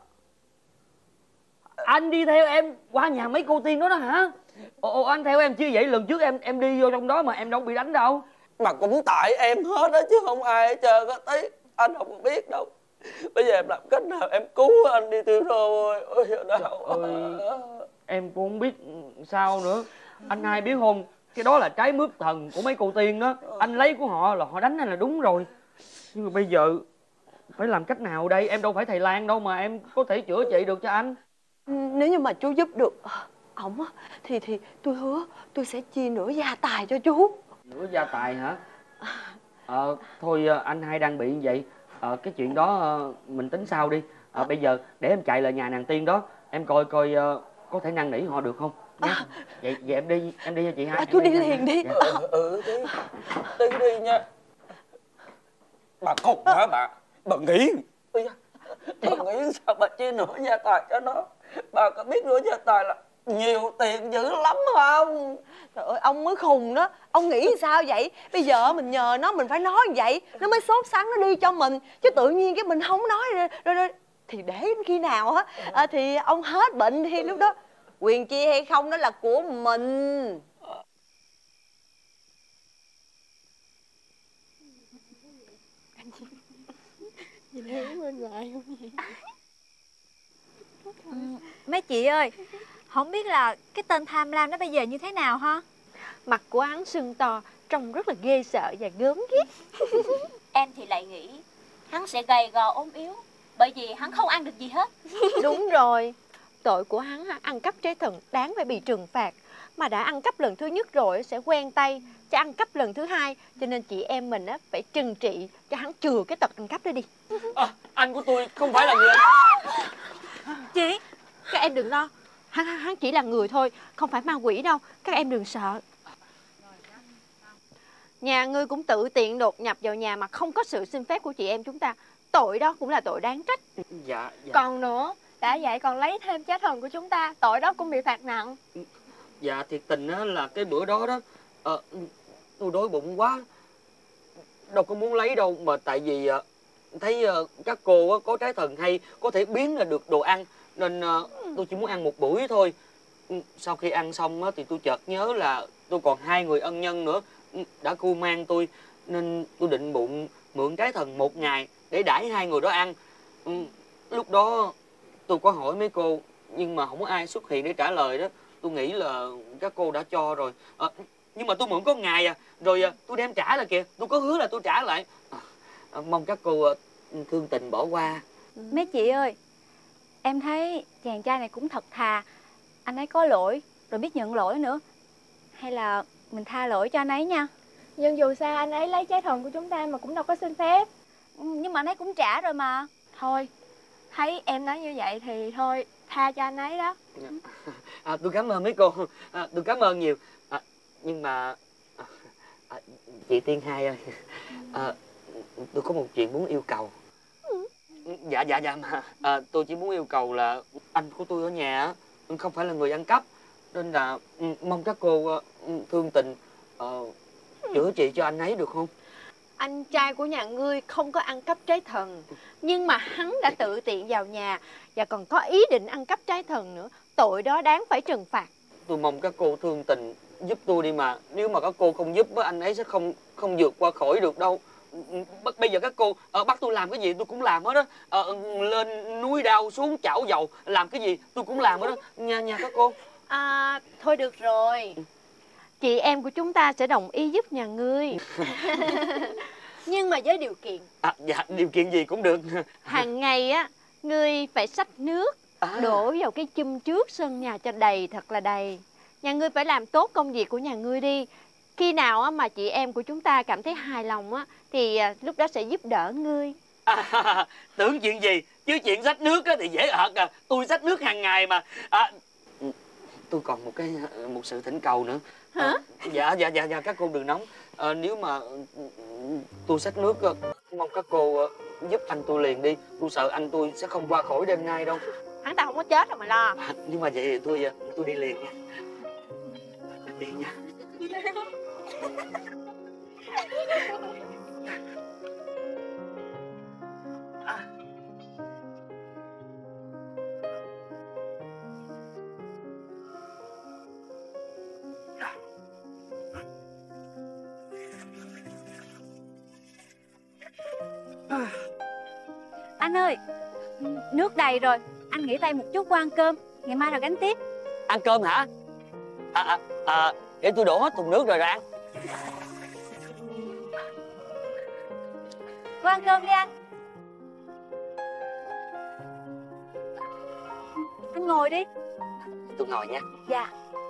Anh đi theo em qua nhà mấy cô tiên đó đó hả? Anh theo em chứ vậy? Lần trước em đi vô trong đó mà em đâu bị đánh đâu.
Mà cũng tại em hết đó chứ không ai hết trơn á Tí. Anh không biết đâu. Bây giờ em làm cách nào em cứu anh đi Tiêu Rô ơi. Ôi đau.
Em cũng không biết sao nữa. Anh hai biết không, cái đó là trái mướp thần của mấy cô tiên đó. Anh lấy của họ là họ đánh anh là đúng rồi. Nhưng mà bây giờ phải làm cách nào đây? Em đâu phải thầy lang đâu mà em có thể chữa trị được cho anh.
Nếu như mà chú giúp được ổng thì tôi hứa tôi sẽ chia nửa gia tài cho chú.
Nửa gia tài hả? Thôi anh hai đang bị như vậy. Cái chuyện đó mình tính sau đi. Bây giờ để em chạy lại nhà nàng tiên đó, em coi có thể năn nỉ họ được không nha. Vậy em đi nha chị hai.
Tôi đi liền đi.
Tí đi nha. Bà khùng hả bà? Bà nghĩ sao bà chia nửa gia tài cho nó? Bà có biết nửa gia tài là nhiều tiền dữ lắm không?
Trời ơi ông mới khùng đó. Ông nghĩ sao vậy? Bây giờ mình nhờ nó, mình phải nói như vậy nó mới sốt sắng nó đi cho mình. Chứ tự nhiên cái mình không nói rồi thì để đến khi nào á thì ông hết bệnh thì lúc đó
Quyền chia hay không đó là của mình.
Nhìn thấy bên ngoài không vậy?
Mấy chị ơi, không biết là cái tên tham lam nó bây giờ như thế nào ha?
Mặt của hắn sưng to, trông rất là ghê sợ và gớm ghiếc.
Em thì lại nghĩ hắn sẽ gầy gò ốm yếu, bởi vì hắn không ăn được gì hết.
Đúng rồi, tội của hắn ăn cắp trái thần đáng phải bị trừng phạt. Mà đã ăn cắp lần thứ nhất rồi sẽ quen tay, sẽ ăn cắp lần thứ hai. Cho nên chị em mình phải trừng trị cho hắn chừa cái tật ăn cắp đó đi.
Anh của tôi không phải là người
Chị, các em đừng lo, hắn chỉ là người thôi, không phải ma quỷ đâu. Các em đừng sợ. Nhà ngươi cũng tự tiện đột nhập vào nhà mà không có sự xin phép của chị em chúng ta. Tội đó cũng là tội đáng trách.
Dạ.
Còn nữa, đã vậy còn lấy thêm trái thần của chúng ta, tội đó cũng bị phạt nặng.
Dạ thiệt tình á là cái bữa đó đó tôi đói bụng quá, đâu có muốn lấy đâu, mà tại vì thấy các cô có trái thần hay có thể biến ra được đồ ăn, nên tôi chỉ muốn ăn một buổi thôi. Sau khi ăn xong thì tôi chợt nhớ là tôi còn 2 người ân nhân nữa đã cưu mang tôi, nên tôi định bụng mượn trái thần 1 ngày để đãi 2 người đó ăn. Lúc đó tôi có hỏi mấy cô nhưng mà không có ai xuất hiện để trả lời đó. Tôi nghĩ là các cô đã cho rồi. Nhưng mà tôi mượn có 1 ngày rồi tôi đem trả lại kìa. Tôi có hứa là tôi trả lại. Mong các cô thương tình bỏ qua.
Mấy chị ơi, em thấy chàng trai này cũng thật thà. Anh ấy có lỗi rồi biết nhận lỗi nữa. Hay là mình tha lỗi cho anh ấy nha.
Nhưng dù sao anh ấy lấy trái thần của chúng ta mà cũng đâu có xin phép.
Nhưng mà anh ấy cũng trả rồi mà.
Thôi, thấy em nói như vậy thì thôi, tha cho anh ấy đó.
Tôi cảm ơn mấy cô, tôi cảm ơn nhiều. Nhưng mà chị Tiên Hai ơi, tôi có một chuyện muốn yêu cầu. Dạ mà tôi chỉ muốn yêu cầu là anh của tôi ở nhà không phải là người ăn cắp, nên là mong các cô thương tình chữa trị cho anh ấy được không?
Anh trai của nhà ngươi không có ăn cắp trái thần, nhưng mà hắn đã tự tiện vào nhà và còn có ý định ăn cắp trái thần nữa. Tội đó đáng phải trừng phạt.
Tôi mong các cô thương tình giúp tôi đi mà. Nếu mà các cô không giúp anh ấy sẽ không vượt qua khỏi được đâu. Bây giờ các cô bắt tôi làm cái gì tôi cũng làm hết đó. Lên núi đao xuống chảo dầu, làm cái gì tôi cũng làm hết đó nha các cô.
Thôi được rồi, chị em của chúng ta sẽ đồng ý giúp nhà ngươi. Nhưng mà với điều kiện.
Dạ, điều kiện gì cũng được.
Hàng ngày ngươi phải xách nước đổ vào cái chum trước sân nhà cho đầy, thật là đầy. Nhà ngươi phải làm tốt công việc của nhà ngươi đi. Khi nào mà chị em của chúng ta cảm thấy hài lòng thì lúc đó sẽ giúp đỡ ngươi.
Tưởng chuyện gì chứ chuyện xách nước thì dễ ợt tôi xách nước hàng ngày mà. Tôi còn một sự thỉnh cầu nữa.
Hả?
Dạ các cô đừng nóng. Nếu mà tôi xách nước mong các cô giúp anh tôi liền đi. Tôi sợ anh tôi sẽ không qua khỏi đêm nay đâu.
Hắn ta không có chết rồi mà lo.
Nhưng mà vậy thì tôi đi liền nha. Đi nha.
Anh ơi, nước đầy rồi. Anh nghỉ tay một chút qua ăn cơm, ngày mai rồi gánh tiếp.
Ăn cơm hả? Để tôi đổ hết thùng nước rồi ăn.
Qua ăn cơm đi anh. Anh ngồi đi.
Tôi ngồi nha.
Dạ.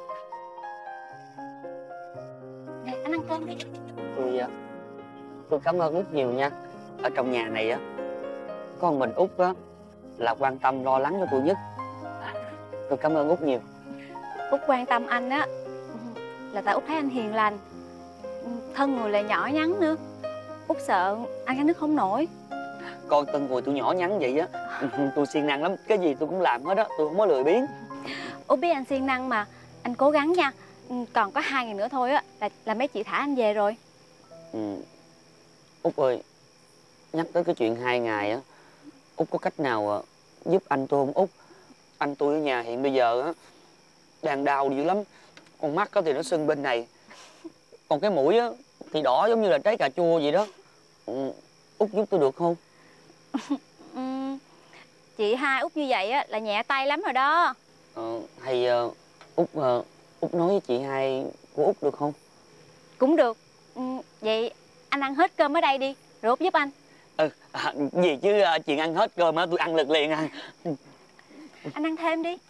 Nè, anh ăn cơm đi.
Tôi cảm ơn Út nhiều nha. Ở trong nhà này có mình Út là quan tâm lo lắng cho tôi nhất. Tôi cảm ơn Út nhiều.
Út quan tâm anh là tại Út thấy anh hiền lành, thân người lại nhỏ nhắn nữa. Út sợ anh gánh nước không nổi.
Con thân người tôi nhỏ nhắn vậy tôi siêng năng lắm, cái gì tôi cũng làm hết tôi không có lười biếng.
Út biết anh siêng năng mà, anh cố gắng nha. Còn có 2 ngày nữa thôi là mấy chị thả anh về rồi.
Út ơi, nhắc tới cái chuyện 2 ngày Út có cách nào giúp anh tôi không Út? Anh tôi ở nhà hiện bây giờ Đàn đào dữ lắm. Con mắt thì nó sưng bên này, còn cái mũi á thì đỏ giống như là trái cà chua vậy đó. Út giúp tôi được không?
Chị hai út như vậy á là nhẹ tay lắm rồi đó.
Hay Út nói với chị hai của Út được không?
Cũng được. Vậy anh ăn hết cơm ở đây đi, rồi Út giúp anh.
Gì chứ chuyện ăn hết cơm á tôi ăn lực liền à.
Anh ăn thêm đi.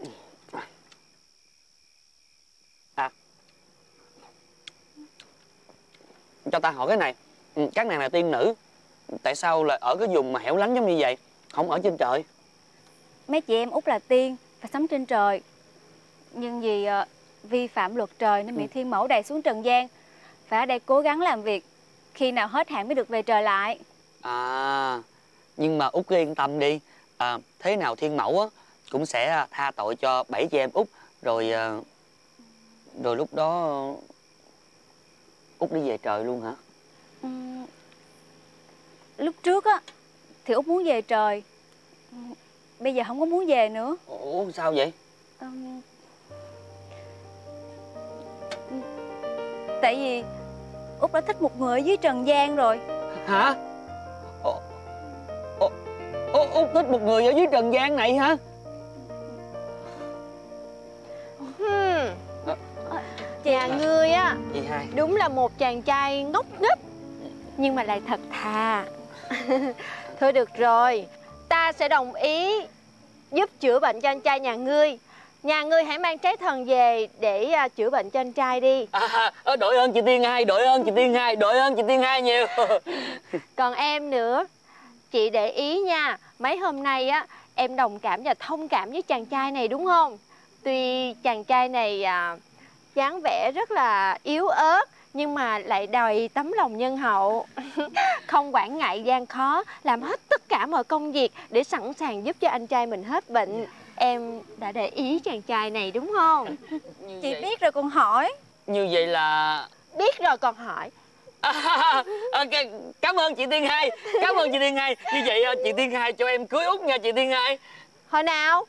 Cho ta hỏi cái này, các nàng là tiên nữ, tại sao lại ở cái vùng mà hẻo lánh giống như vậy, không ở trên trời?
Mấy chị em út là tiên và sống trên trời, nhưng vì vi phạm luật trời nên bị thiên mẫu đày xuống trần gian, phải ở đây cố gắng làm việc, khi nào hết hạn mới được về trời lại.
Nhưng mà Út cứ yên tâm đi, thế nào thiên mẫu á cũng sẽ tha tội cho 7 chị em Út, rồi lúc đó Út đi về trời luôn hả?
Lúc trước á thì Út muốn về trời, bây giờ không có muốn về nữa.
Ủa sao vậy?
Tại vì Út đã thích một người ở dưới trần gian rồi.
Hả? Út thích một người ở dưới trần gian này hả?
Nhà ngươi á
chị hai
đúng là một chàng trai ngốc nghếch, nhưng mà lại thật thà. Thôi được rồi, ta sẽ đồng ý giúp chữa bệnh cho anh trai nhà ngươi. Nhà ngươi hãy mang trái thần về để chữa bệnh cho anh trai đi.
Đội ơn chị Tiên Hai, đội ơn chị Tiên Hai, đội ơn chị Tiên Hai nhiều.
Còn em nữa, chị để ý nha, mấy hôm nay á em đồng cảm và thông cảm với chàng trai này đúng không? Tuy chàng trai này dáng vẻ rất là yếu ớt, nhưng mà lại đòi tấm lòng nhân hậu. Không quản ngại gian khó, làm hết tất cả mọi công việc để sẵn sàng giúp cho anh trai mình hết bệnh. Em đã để ý chàng trai này đúng không?
Chị biết rồi còn hỏi.
Như vậy là...
Biết rồi còn hỏi.
Cảm ơn chị Tiên Hai, cảm ơn chị Tiên Hai. Như vậy chị Tiên Hai cho em cưới Út nha chị Tiên Hai.
Hồi nào?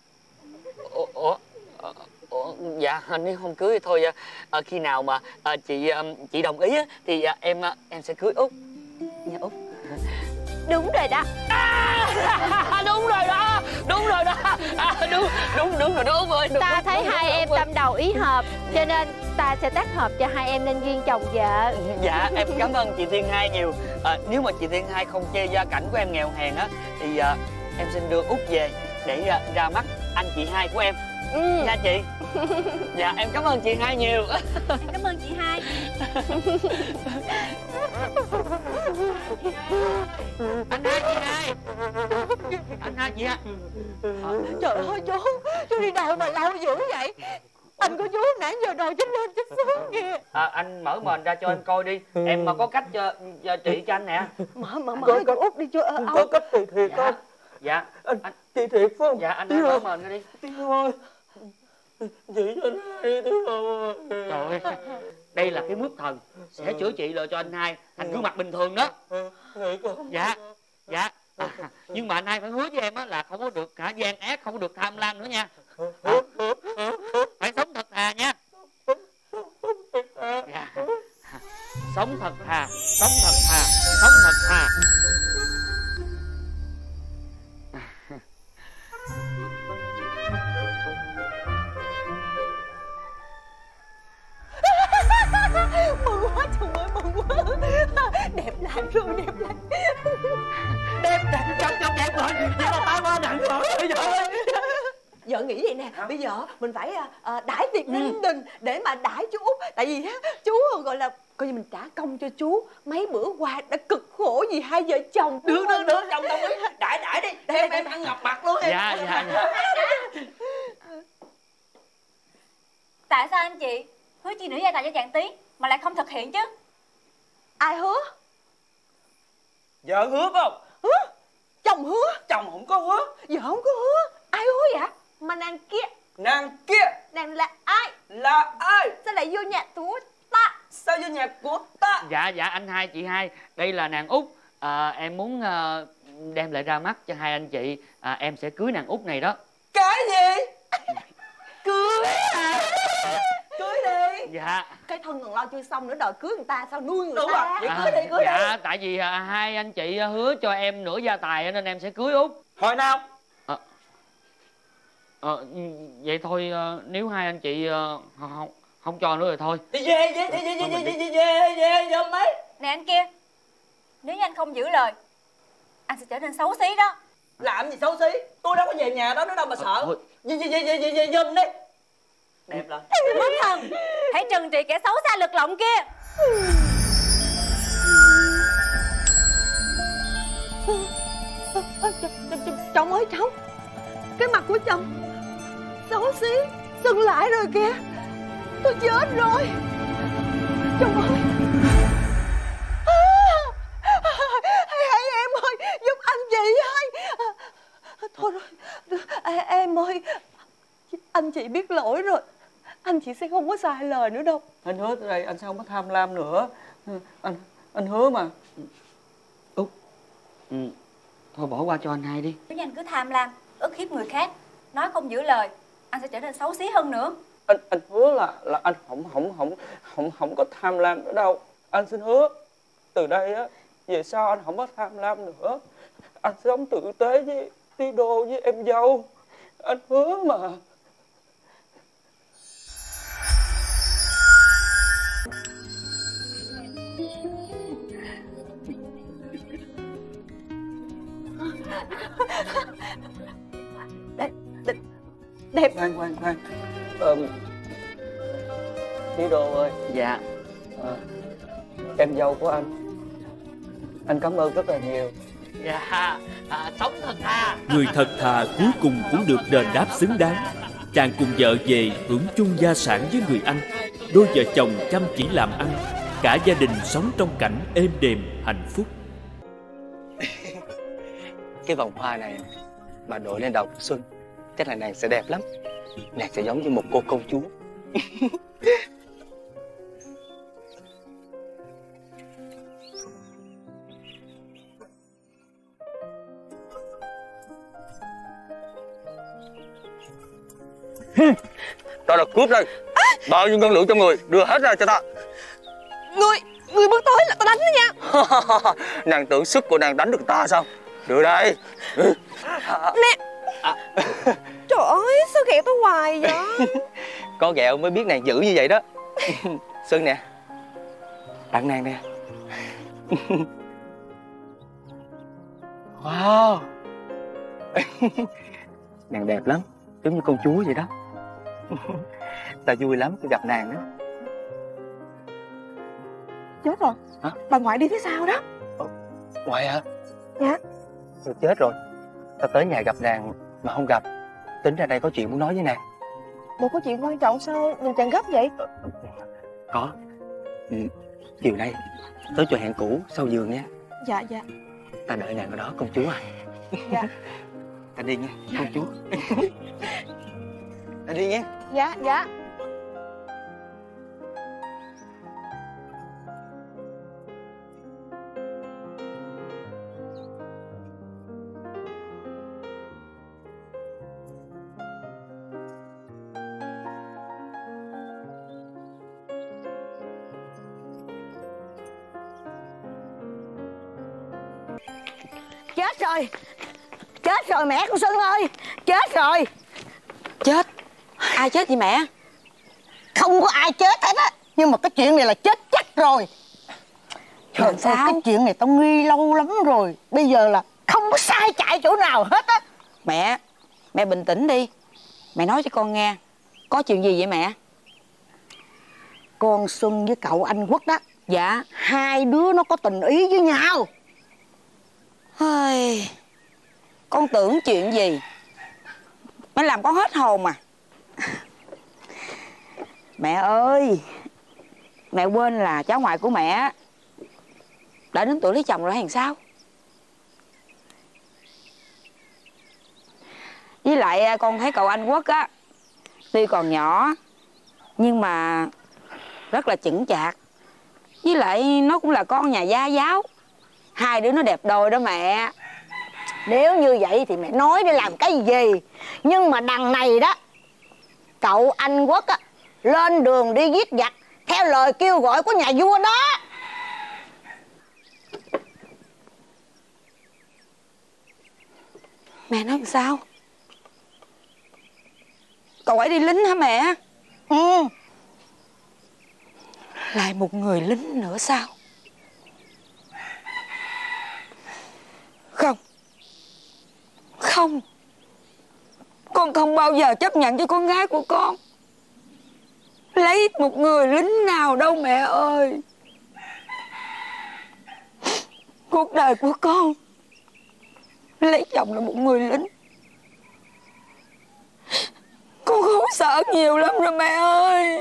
Dạ nếu không cưới thì thôi, khi nào mà chị đồng ý thì em sẽ cưới Út nha Út.
Đúng rồi đó.
Đúng rồi đó, đúng rồi đó. Đúng rồi đó Út ơi.
Ta thấy hai em tâm đầu ý hợp, cho nên ta sẽ tác hợp cho hai em nên duyên chồng vợ.
Dạ em cảm ơn chị Tiên Hai nhiều. Nếu mà chị Tiên Hai không chê gia cảnh của em nghèo hèn á thì em xin đưa Út về để ra mắt anh chị hai của em. Nha chị. Dạ em cảm ơn chị Hai nhiều.
Em cảm ơn chị Hai.
Anh hai chị Hai. Anh hai chị Hai.
Trời ơi chú đi đâu mà lâu dữ vậy? Anh có chú nãy giờ đòi chết lên chết xuống kìa.
Anh mở mền ra cho em coi đi. Em mà có cách cho chị cho anh nè.
Mở cho Út đi cho ông.
Có cách thì thiệt không? Dạ anh chị thiệt phải không? Dạ anh mở mền ra đi. Tiên ơi, chị cho anh hai đi không? Trời ơi, đây là cái mướp thần sẽ chữa trị lại cho anh hai thành gương mặt bình thường đó. Dạ nhưng mà anh hai phải hứa với em á là không có được gian ác, không có được tham lam nữa nha. Phải sống thật thà nha. Dạ. Sống thật thà, sống thật thà, sống thật thà.
Mừng quá chồng ơi, mừng quá. Đẹp lại rồi, đẹp lại. Đẹp
Trong đẹp rồi, nhưng mà ta qua đặng rồi bây giờ.
Vợ nghĩ vậy nè, bây giờ mình phải đãi tiệc linh đình để mà đãi chú Út. Tại vì chú gọi là coi như mình trả công cho chú mấy bữa qua đã cực khổ vì hai vợ chồng.
Được chồng đồng ý. Đãi đi, em ăn ngọc mặt luôn em. Dạ.
Tại sao anh chị hứa chi nữ gia tài cho chàng Tí mà lại không thực hiện chứ?
Ai hứa?
Vợ hứa phải không?
Hứa? Chồng hứa?
Chồng không có hứa.
Vợ không có hứa. Ai hứa vậy? Mà nàng kia.
Nàng kia.
Nàng là ai?
Là ai?
Sao lại vô nhà của ta?
Sao vô nhà của ta? Dạ anh hai chị hai, đây là nàng Út. Em muốn đem lại ra mắt cho hai anh chị. Em sẽ cưới nàng Út này đó. Cái gì? Cưới hả?
Dạ.
Cái thân còn lo chưa xong nữa, đòi cưới người ta sao nuôi người
Đúng
ta.
rồi.
Cưới đi, cưới
Dạ,
đi.
tại vì hai anh chị hứa cho em nửa gia tài nên em sẽ cưới Út.
Hồi nào?
Vậy thôi, nếu hai anh chị không cho nữa rồi thôi.
Thì về giùm ấy.
Nè anh kia, nếu như anh không giữ lời, anh sẽ trở nên xấu xí đó.
Làm gì xấu xí? Tôi đâu có về nhà đó nữa đâu mà sợ. Về giùm đi. Đẹp lắm.
Mất thần, hãy trừng trị kẻ xấu xa lực lộng kia.
Chồng ơi chồng, cái mặt của chồng xấu xí, sưng lại rồi kìa. Tôi chết rồi. Chồng ơi, hay em ơi, giúp anh chị ơi. Thôi rồi, em ơi, anh chị biết lỗi rồi, anh chị sẽ không có sai lời nữa đâu.
Anh hứa tới đây anh sẽ không có tham lam nữa. Anh hứa mà. Út, thôi bỏ qua cho anh hai đi.
Nếu như anh cứ tham lam, ức hiếp người khác, nói không giữ lời, anh sẽ trở nên xấu xí hơn nữa.
Anh hứa là anh không có tham lam nữa đâu. Anh xin hứa từ đây á về sau anh không có tham lam nữa. Anh sống tử tế với tí đô với em dâu. Anh hứa mà.
Đẹp.
Khoan tí đô ơi.
Dạ.
Em dâu của anh cảm ơn rất là nhiều.
Dạ, sống thật thà.
Người thật thà cuối cùng cũng được đền đáp xứng đáng. Chàng cùng vợ về hưởng chung gia sản với người anh. Đôi vợ chồng chăm chỉ làm ăn, cả gia đình sống trong cảnh êm đềm hạnh phúc.
Cái vòng hoa này bà đội lên đầu Xuân, chắc là nàng sẽ đẹp lắm. Nàng sẽ giống như một cô công chúa.
Đó là cướp đây. Bao nhiêu ngân lượng trong người đưa hết ra cho ta.
Người bước tới là tao đánh đó nha.
Nàng tưởng sức của nàng đánh được ta sao? Đưa đây.
Nè. Trời ơi, sao ghẹo tao hoài vậy?
Có ghẹo mới biết nàng dữ như vậy đó. Xuân nè, tặng nàng nè. Wow. Nàng đẹp lắm, giống như công chúa vậy đó. Ta vui lắm khi gặp nàng đó.
Chết rồi.
Hả?
Bà ngoại đi phía sau đó.
Ngoại hả?
Dạ.
Tôi chết rồi. Ta tới nhà gặp nàng mà không gặp. Tính ra đây có chuyện muốn nói với nàng.
Bộ có chuyện quan trọng sao mình chẳng gấp vậy?
Có. Chiều nay tới chỗ hẹn cũ sau giường nha.
Dạ.
Ta đợi nàng ở đó công chúa à.
Dạ.
Ta đi nha công chúa. Ta đi nha.
Dạ. Chết rồi mẹ con Xuân ơi. Chết rồi.
Chết? Ai chết vậy mẹ?
Không có ai chết hết á, nhưng mà cái chuyện này là chết chắc rồi. Trời ơi, cái chuyện này tao nghi lâu lắm rồi. Bây giờ là không có sai chạy chỗ nào hết á.
Mẹ bình tĩnh đi. Mẹ nói cho con nghe, có chuyện gì vậy mẹ?
Con Xuân với cậu anh Quốc đó.
Dạ.
Hai đứa nó có tình ý với nhau.
Hơi... Con tưởng chuyện gì nó làm con hết hồn mà. Mẹ ơi, mẹ quên là cháu ngoại của mẹ đã đến tuổi lấy chồng rồi hay sao? Với lại con thấy cậu anh Quốc á, tuy còn nhỏ nhưng mà rất là chững chạc. Với lại nó cũng là con nhà gia giáo. Hai đứa nó đẹp đôi đó mẹ.
Nếu như vậy thì mẹ nói để làm cái gì? Nhưng mà đằng này đó, cậu anh Quốc á, lên đường đi giết giặc
theo lời kêu gọi của nhà vua đó.
Mẹ nói làm sao? Cậu ấy đi lính hả mẹ?
Ừ.
Lại một người lính nữa sao? Không. Không. Con không bao giờ chấp nhận cho con gái của con lấy một người lính nào đâu mẹ ơi. Cuộc đời của con lấy chồng là một người lính. Con khổ sở nhiều lắm rồi mẹ ơi.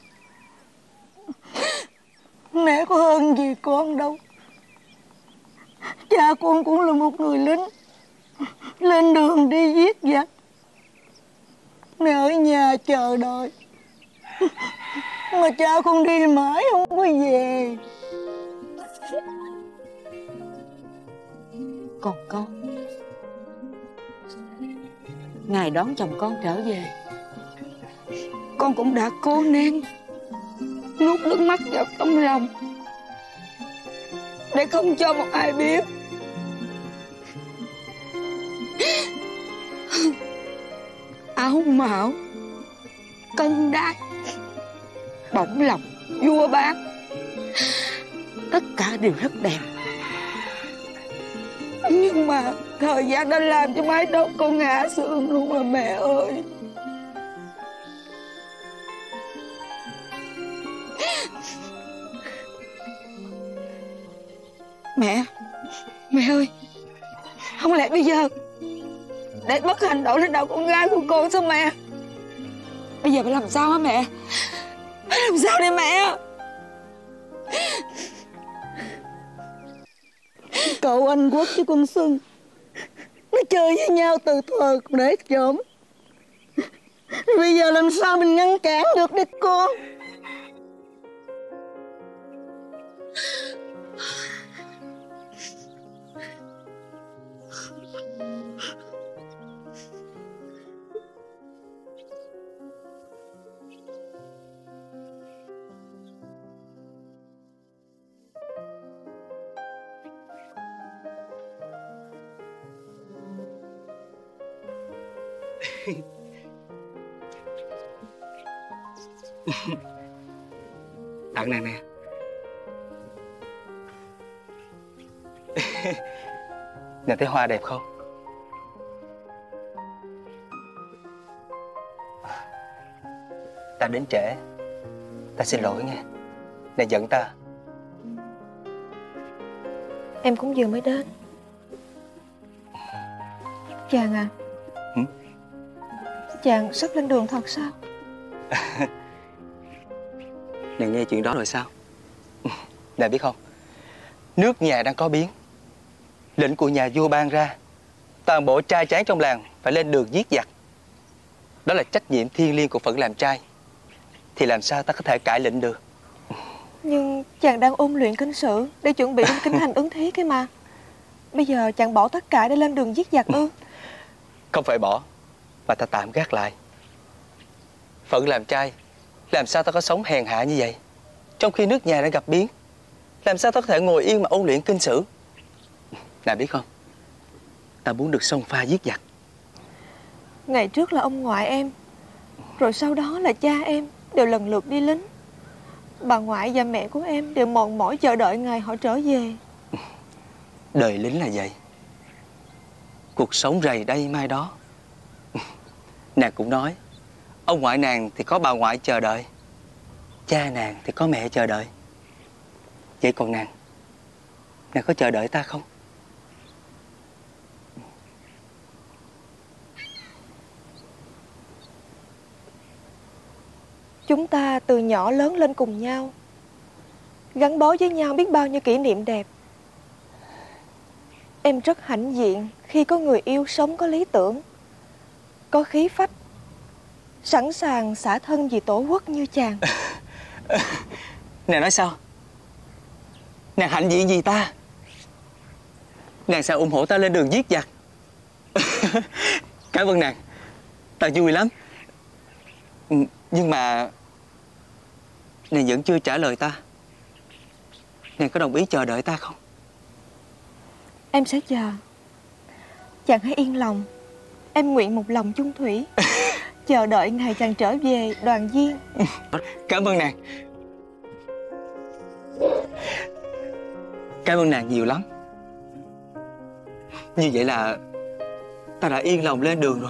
Mẹ có hơn gì con đâu. Cha con cũng là một người lính, lên đường đi giết giặc. Mẹ ở nhà chờ đợi, mà cha con đi mãi không có về.
Còn con, ngày đón chồng con trở về, con cũng đã cố nén nuốt nước mắt vào trong lòng để không cho một ai biết. Áo mão, cân đai, bổng lộc, vua bác, tất cả đều rất đẹp. Nhưng mà thời gian đã làm cho mái tóc con ngã xương luôn mà mẹ ơi. Mẹ ơi, không lẽ bây giờ để bất hạnh đổ lên đầu con gái của con sao mẹ? Bây giờ phải làm sao hả mẹ? Phải làm sao đây mẹ?
Cậu Anh Quốc với con Xuân nó chơi với nhau từ thời còn để trộm. Bây giờ làm sao mình ngăn cản được đây con?
Tặng nàng nè. Nàng thấy hoa đẹp không? Ta đến trễ, ta xin lỗi nha. Nàng giận ta.
Em cũng vừa mới đến. Chàng à, chàng sắp lên đường thật sao?
Nàng nghe chuyện đó rồi sao? Nàng biết không, nước nhà đang có biến. Lệnh của nhà vua ban ra, toàn bộ trai tráng trong làng phải lên đường giết giặc. Đó là trách nhiệm thiêng liêng của phận làm trai. Thì làm sao ta có thể cãi lệnh được?
Nhưng chàng đang ôn luyện kinh sử để chuẩn bị lên kinh thành ứng thí cái mà. Bây giờ chàng bỏ tất cả để lên đường giết giặc ư?
Không phải bỏ, mà ta tạm gác lại. Phận làm trai, làm sao ta có sống hèn hạ như vậy? Trong khi nước nhà đang gặp biến, làm sao ta có thể ngồi yên mà ôn luyện kinh sử? Nàng biết không, ta muốn được xông pha giết giặc.
Ngày trước là ông ngoại em, rồi sau đó là cha em đều lần lượt đi lính. Bà ngoại và mẹ của em đều mòn mỏi chờ đợi ngày họ trở về.
Đời lính là vậy, cuộc sống rầy đây mai đó. Nàng cũng nói, ông ngoại nàng thì có bà ngoại chờ đợi, cha nàng thì có mẹ chờ đợi. Vậy còn nàng có chờ đợi ta không?
Chúng ta từ nhỏ lớn lên cùng nhau, gắn bó với nhau biết bao nhiêu kỷ niệm đẹp. Em rất hãnh diện khi có người yêu sống có lý tưởng, có khí phách, sẵn sàng xả thân vì tổ quốc như chàng.
Nàng nói sao? Nàng hãnh diện gì ta? Nàng sao ủng hộ ta lên đường giết giặc? Cảm ơn nàng, ta vui lắm. Nhưng mà Nàng vẫn chưa trả lời ta. Nàng có đồng ý chờ đợi ta không?
Em sẽ chờ. Chàng hãy yên lòng. Em nguyện một lòng chung thủy, chờ đợi ngày chàng trở về đoàn viên.
Cảm ơn nàng. Cảm ơn nàng nhiều lắm. Như vậy là ta đã yên lòng lên đường rồi.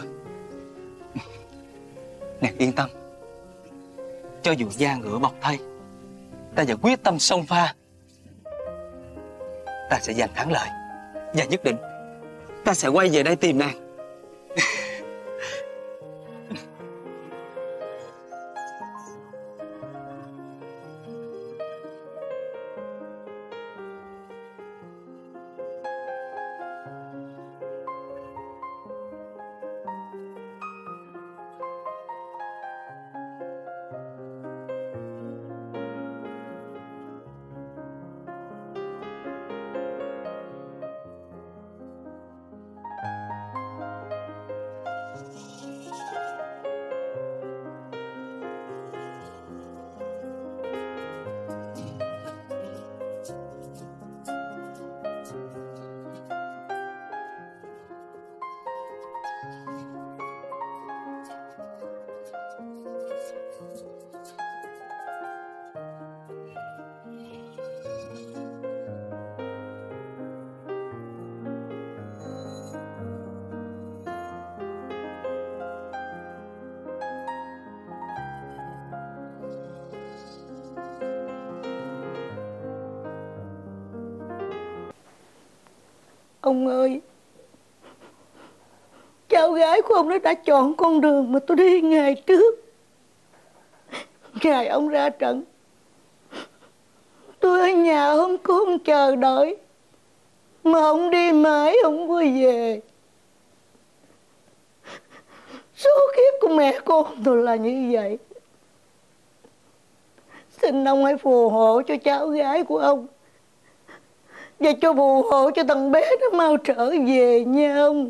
Nàng yên tâm. Cho dù da ngựa bọc thây, ta vẫn quyết tâm xông pha. Ta sẽ giành thắng lợi. Và nhất định ta sẽ quay về đây tìm nàng.
Ông ơi, cháu gái của ông nó đã chọn con đường mà tôi đi ngày trước. Ngày ông ra trận, tôi ở nhà không có ông chờ đợi, mà ông đi mãi không có về. Số kiếp của mẹ con tôi là như vậy. Xin ông hãy phù hộ cho cháu gái của ông, và cho phù hộ cho thằng bé nó mau trở về nha ông.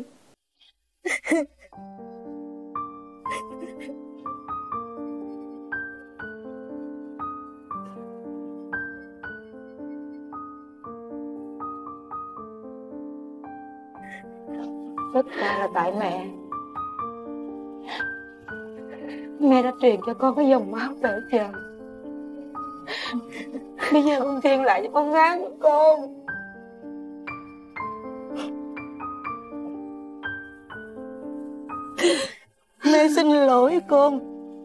Tất cả là tại mẹ. Mẹ đã truyền cho con cái dòng máu đỡ chờ. Bây giờ con truyền lại cho con gái của con. Mẹ xin lỗi con.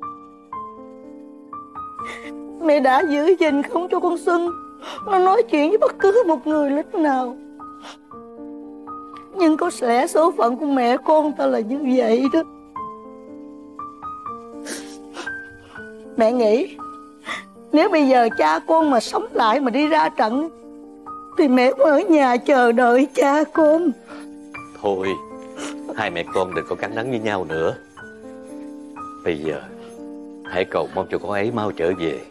Mẹ đã giữ gìn không cho con Xuân nó nói chuyện với bất cứ một người lính nào. Nhưng có lẽ số phận của mẹ con ta là như vậy đó. Mẹ nghĩ nếu bây giờ cha con mà sống lại mà đi ra trận thì mẹ cũng ở nhà chờ đợi cha con.
Thôi, hai mẹ con đừng có cắn đắng với nhau nữa. Bây giờ hãy cầu mong cho con ấy mau trở về.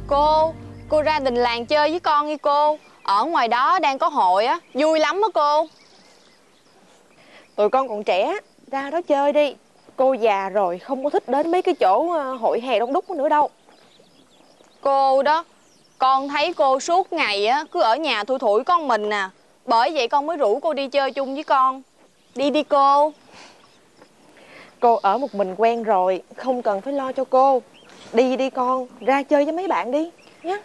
Cô ra đình làng chơi với con đi cô. Ở ngoài đó đang có hội á, vui lắm á cô.
Tụi con còn trẻ, ra đó chơi đi. Cô già rồi, không có thích đến mấy cái chỗ hội hè đông đúc nữa đâu.
Cô đó, con thấy cô suốt ngày á cứ ở nhà thui thủi con mình nè. Bởi vậy con mới rủ cô đi chơi chung với con. Đi đi cô.
Cô ở một mình quen rồi, không cần phải lo cho cô. Đi đi con, ra chơi với mấy bạn đi nhé.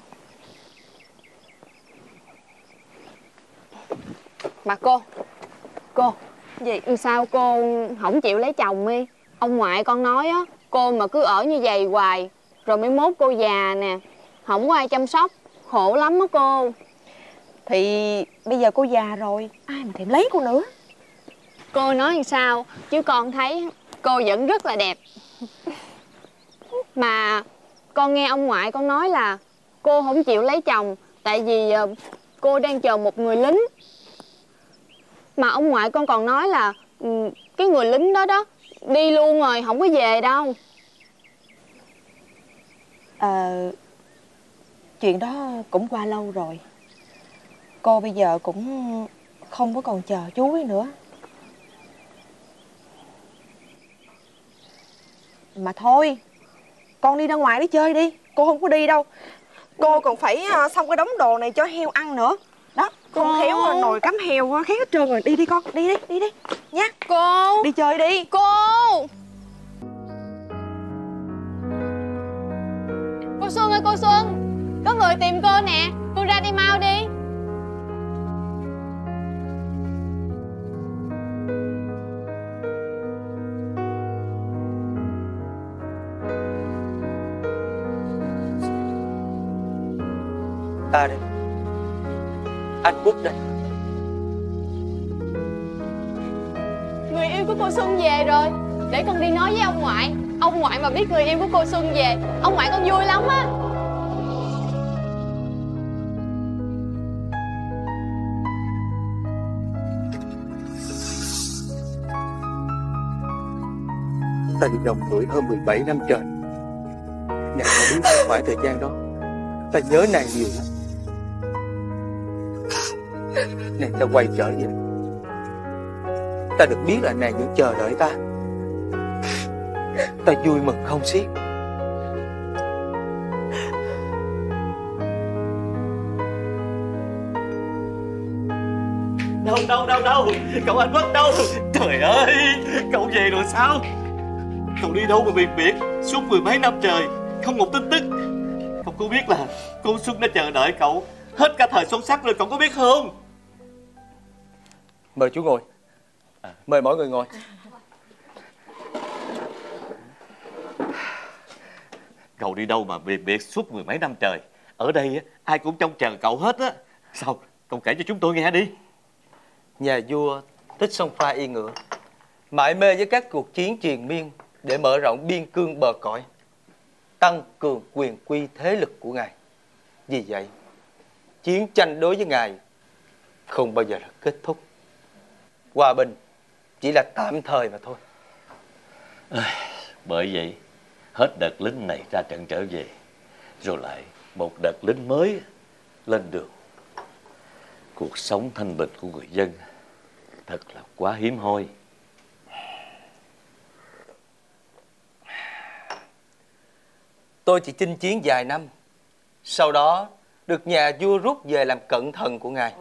Mà cô gì sao cô không chịu lấy chồng đi? Ông ngoại con nói á, cô mà cứ ở như vậy hoài rồi mới mốt cô già nè, không có ai chăm sóc, khổ lắm á cô.
Thì bây giờ cô già rồi, ai mà thèm lấy cô nữa.
Cô nói làm sao chứ con thấy cô vẫn rất là đẹp. Mà con nghe ông ngoại con nói là cô không chịu lấy chồng tại vì cô đang chờ một người lính. Mà ông ngoại con còn nói là cái người lính đó đó đi luôn rồi, không có về đâu.
Chuyện đó cũng qua lâu rồi. Cô bây giờ cũng không có còn chờ chú ấy nữa. Mà thôi, con đi ra ngoài đi chơi đi. Cô không có đi đâu. Cô còn phải xong cái đống đồ này cho heo ăn nữa. Đó, con khéo nồi cắm heo khét hết trơn rồi. Đi đi con, đi đi nha.
Cô
đi chơi đi.
Cô Xuân ơi, cô Xuân, có người tìm cô nè. Cô ra đi mau đi.
Ta đây, anh Quốc đây.
Người yêu của cô Xuân về rồi. Để con đi nói với ông ngoại. Ông ngoại mà biết người yêu của cô Xuân về, ông ngoại con vui lắm á.
Ta đi đồng tuổi hơn 17 năm trời. Nàng có biết phải thời gian đó ta nhớ nàng nhiều lắm. Nàng đã quay trở về. Ta được biết là nàng vẫn chờ đợi ta. Ta vui mừng không xiết.
Đâu cậu anh Quốc đâu? Trời ơi, cậu về rồi sao? Cậu đi đâu mà biệt biệt suốt mười mấy năm trời không một tin tức. Cậu có biết là cô Xuân đã chờ đợi cậu hết cả thời xuân sắc rồi, cậu có biết không?
Mời chú ngồi. Mời mọi người ngồi.
Cậu đi đâu mà biệt biệt suốt mười mấy năm trời? Ở đây ai cũng trông chờ cậu hết á. Sao? Cậu kể cho chúng tôi nghe đi.
Nhà vua thích sông pha yên ngựa, mải mê với các cuộc chiến triền miên để mở rộng biên cương bờ cõi, tăng cường quyền quy thế lực của ngài. Vì vậy, chiến tranh đối với ngài không bao giờ là kết thúc. Hòa bình chỉ là tạm thời mà thôi.
Bởi vậy, hết đợt lính này ra trận trở về, rồi lại một đợt lính mới lên đường. Cuộc sống thanh bình của người dân thật là quá hiếm hoi.
Tôi chỉ chinh chiến vài năm, sau đó được nhà vua rút về làm cận thần của ngài.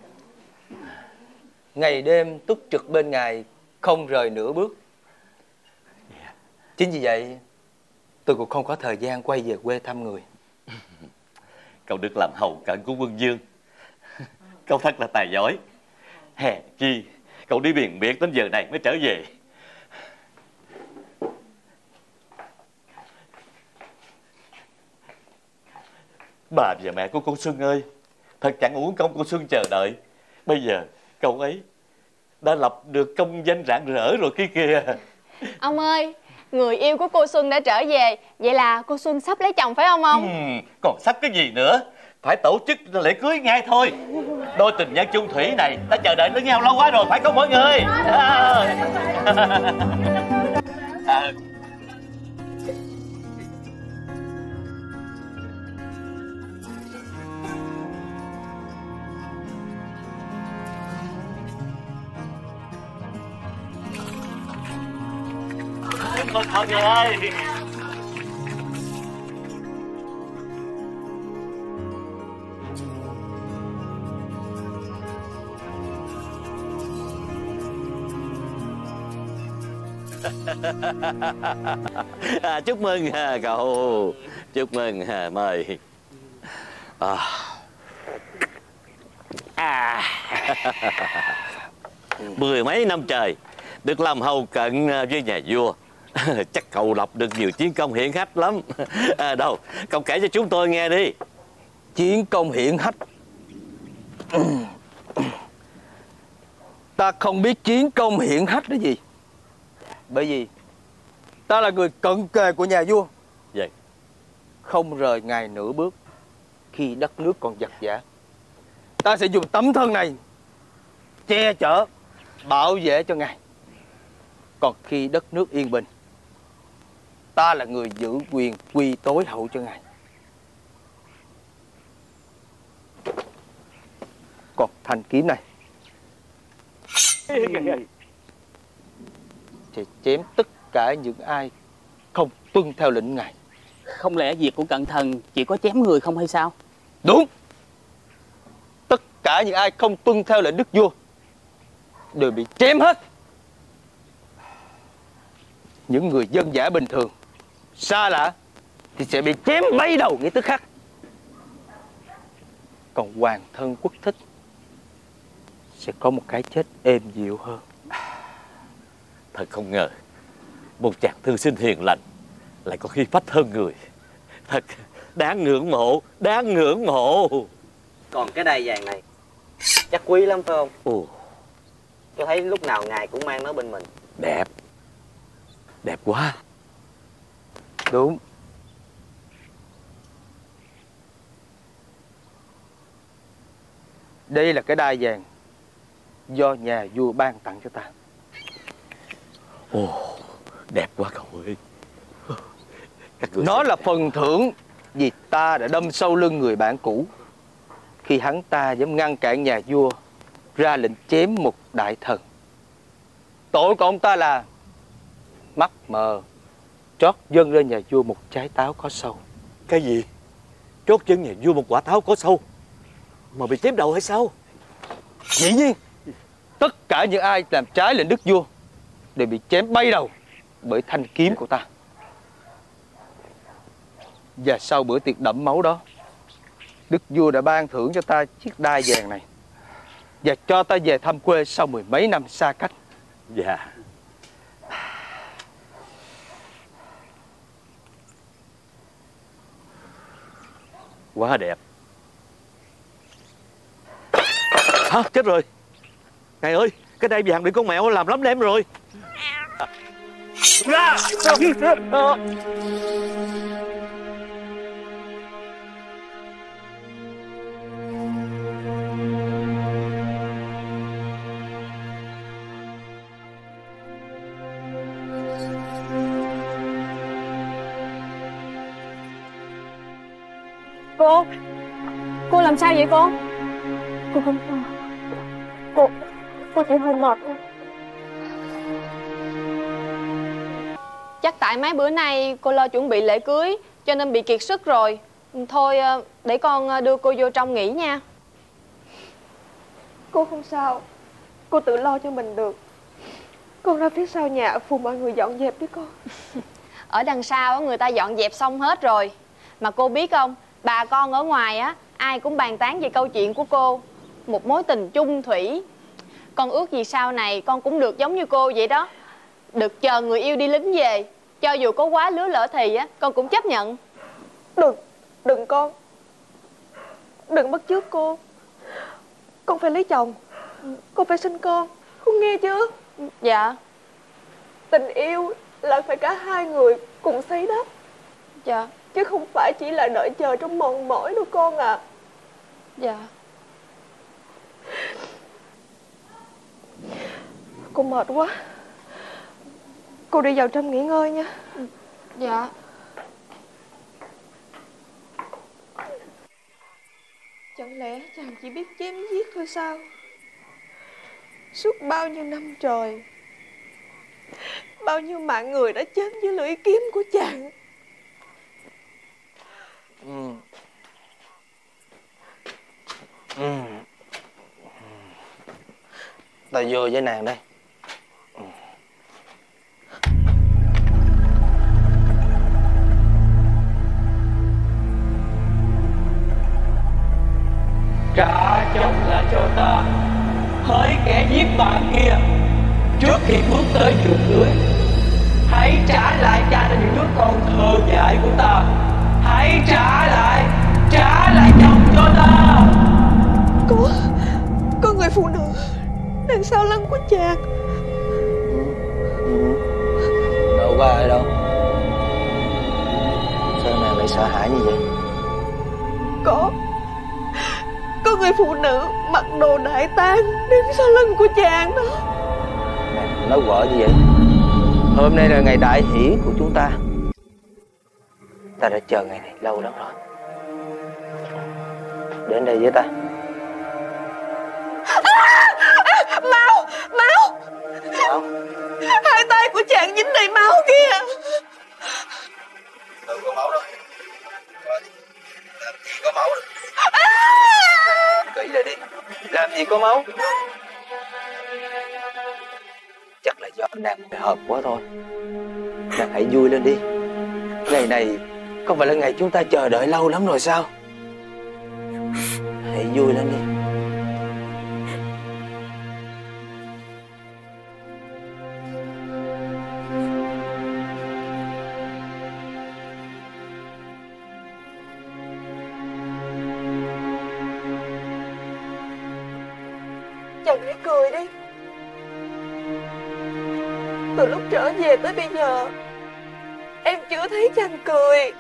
Ngày đêm túc trực bên ngài, không rời nửa bước. Chính vì vậy, tôi cũng không có thời gian quay về quê thăm người.
Cậu được làm hầu cận của quân vương. Cậu thật là tài giỏi. Hèn chi cậu đi biển biệt đến giờ này mới trở về. Bà và mẹ của cô Xuân ơi, thật chẳng uổng công cô Xuân chờ đợi. Bây giờ cậu ấy đã lập được công danh rạng rỡ rồi kia kìa.
Ông ơi, người yêu của cô Xuân đã trở về. Vậy là cô Xuân sắp lấy chồng phải không ông?
Còn sắp cái gì nữa, phải tổ chức lễ cưới ngay thôi. Đôi tình nhân chung thủy này đã chờ đợi lẫn nhau lâu quá rồi, phải không mọi người? Thôi người ơi.
Chúc mừng cậu, chúc mừng, mời. Mười mấy năm trời được làm hầu cận với nhà vua. Chắc cậu lập được nhiều chiến công hiển hách lắm. Đâu, cậu kể cho chúng tôi nghe đi.
Chiến công hiển hách? Ta không biết chiến công hiển hách là gì. Bởi vì ta là người cận kề của nhà vua.
Vậy
không rời ngài nửa bước. Khi đất nước còn giặc giã, ta sẽ dùng tấm thân này che chở, bảo vệ cho ngài. Còn khi đất nước yên bình, ta là người giữ quyền quy tối hậu cho ngài. Còn thanh kiếm này sẽ chém tất cả những ai không tuân theo lệnh ngài.
Không lẽ việc của cận thần chỉ có chém người không hay sao?
Đúng. Tất cả những ai không tuân theo lệnh đức vua đều bị chém hết. Những người dân dã bình thường, xa lạ thì sẽ bị chém bay đầu ngay tức khắc. Còn hoàng thân quốc thích sẽ có một cái chết êm dịu hơn.
Thật không ngờ một chàng thư sinh hiền lành lại có khí phách hơn người. Thật đáng ngưỡng mộ, đáng ngưỡng mộ.
Còn cái đai vàng này chắc quý lắm phải không?
Ồ,
tôi thấy lúc nào ngài cũng mang nó bên mình.
Đẹp, đẹp quá.
Đúng. Đây là cái đai vàng do nhà vua ban tặng cho ta.
Ồ, đẹp quá cậu ơi.
Nó là phần thưởng vì ta đã đâm sâu lưng người bạn cũ khi hắn ta dám ngăn cản nhà vua ra lệnh chém một đại thần. Tội của ông ta là mắt mờ trót dâng lên nhà vua một trái táo có sâu.
Cái gì? Trót chân nhà vua một quả táo có sâu mà bị chém đầu hay sao?
Dĩ nhiên, tất cả những ai làm trái lệnh đức vua đều bị chém bay đầu bởi thanh kiếm của ta. Và sau bữa tiệc đẫm máu đó, đức vua đã ban thưởng cho ta chiếc đai vàng này và cho ta về thăm quê sau mười mấy năm xa cách.
Dạ. Quá đẹp. Hả? Chết rồi. Ngài ơi, cái đai vàng bị con mèo làm lắm đêm rồi. Ra!
Cô làm sao vậy cô? Cô không sao. Cô chỉ hơi mệt thôi.
Chắc tại mấy bữa nay cô lo chuẩn bị lễ cưới cho nên bị kiệt sức rồi. Thôi để con đưa cô vô trong nghỉ nha.
Cô không sao. Cô tự lo cho mình được. Con ra phía sau nhà phụ mọi người dọn dẹp đi con.
Ở đằng sau người ta dọn dẹp xong hết rồi. Mà cô biết không, bà con ở ngoài á ai cũng bàn tán về câu chuyện của cô. Một mối tình chung thủy. Con ước gì sau này con cũng được giống như cô vậy đó. Được chờ người yêu đi lính về. Cho dù có quá lứa lỡ thì á con cũng chấp nhận.
Đừng con. Đừng bắt chước cô. Con phải lấy chồng. Con phải sinh con. Con nghe chưa?
Dạ.
Tình yêu là phải cả hai người cùng xây đắp.
Dạ.
Chứ không phải chỉ là đợi chờ trong mòn mỏi đâu con à.
Dạ.
Cô mệt quá. Cô đi vào trong nghỉ ngơi nha.
Dạ.
Chẳng lẽ chàng chỉ biết chém giết thôi sao? Suốt bao nhiêu năm trời
bao nhiêu mạng người đã chết dưới lưỡi kiếm của chàng.
Ta vô với nàng đây.
Trả chồng lại cho ta, hỡi kẻ giết bạn kia, trước khi bước tới giường cưới. Hãy trả lại cha cho những đứa con thơ dại của ta. Hãy trả lại chồng cho ta.
Có người phụ nữ đằng sau lưng của chàng.
Đâu có ai đâu. Sao nàng lại sợ hãi như vậy?
Có người phụ nữ mặc đồ đại tang đứng sau lưng của chàng đó.
Nàng nói quở gì vậy? Hôm nay là ngày đại hỷ của chúng ta. Ta đã chờ ngày này lâu lắm rồi. Đến đây với ta.
Máu! Hai tay của chàng dính đầy máu kia.
Đừng có máu đâu. Làm gì có máu đâu. Kỹ lại đi. Làm gì có máu. Chắc là do nàng hợp quá thôi. Nàng hãy vui lên đi. Ngày này không phải là ngày chúng ta chờ đợi lâu lắm rồi sao? Hãy vui lên đi.
Chàng hãy cười đi. Từ lúc trở về tới bây giờ, em chưa thấy chàng cười.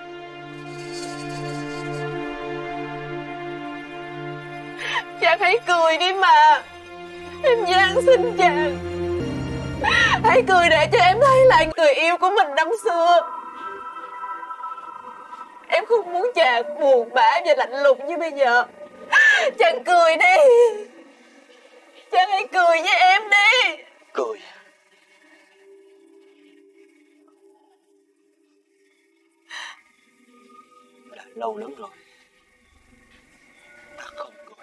Chàng hãy cười đi mà. Em van xin chàng. Hãy cười để cho em thấy lại người yêu của mình năm xưa. Em không muốn chàng buồn bã và lạnh lùng như bây giờ. Chàng cười đi. Chàng hãy cười với em đi.
Cười. Đã lâu lắm rồi ta không cười.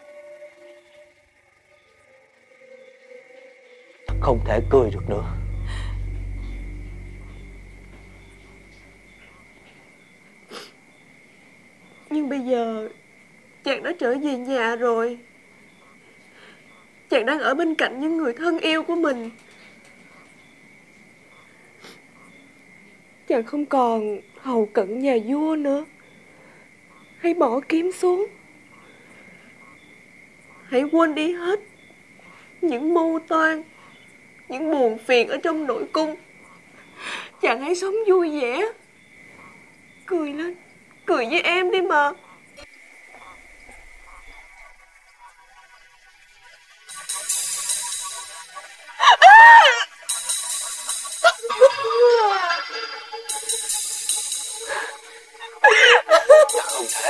Ta không thể cười được nữa.
Nhưng bây giờ chàng đã trở về nhà rồi. Chàng đang ở bên cạnh những người thân yêu của mình. Chàng không còn hầu cận nhà vua nữa. Hãy bỏ kiếm xuống. Hãy quên đi hết những mưu toan, những buồn phiền ở trong nội cung. Chàng hãy sống vui vẻ. Cười lên. Cười với em đi mà.
Không thể.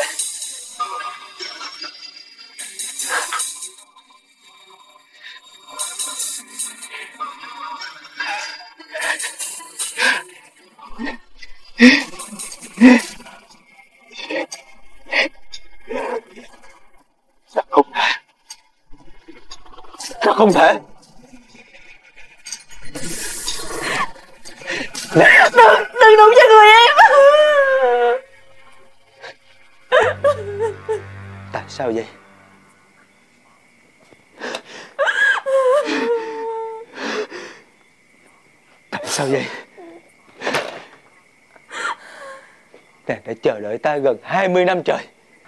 Sao không thể?
Đừng đụng cho người em.
Tại sao vậy? Tại sao vậy? Nàng đã chờ đợi ta gần 20 năm trời.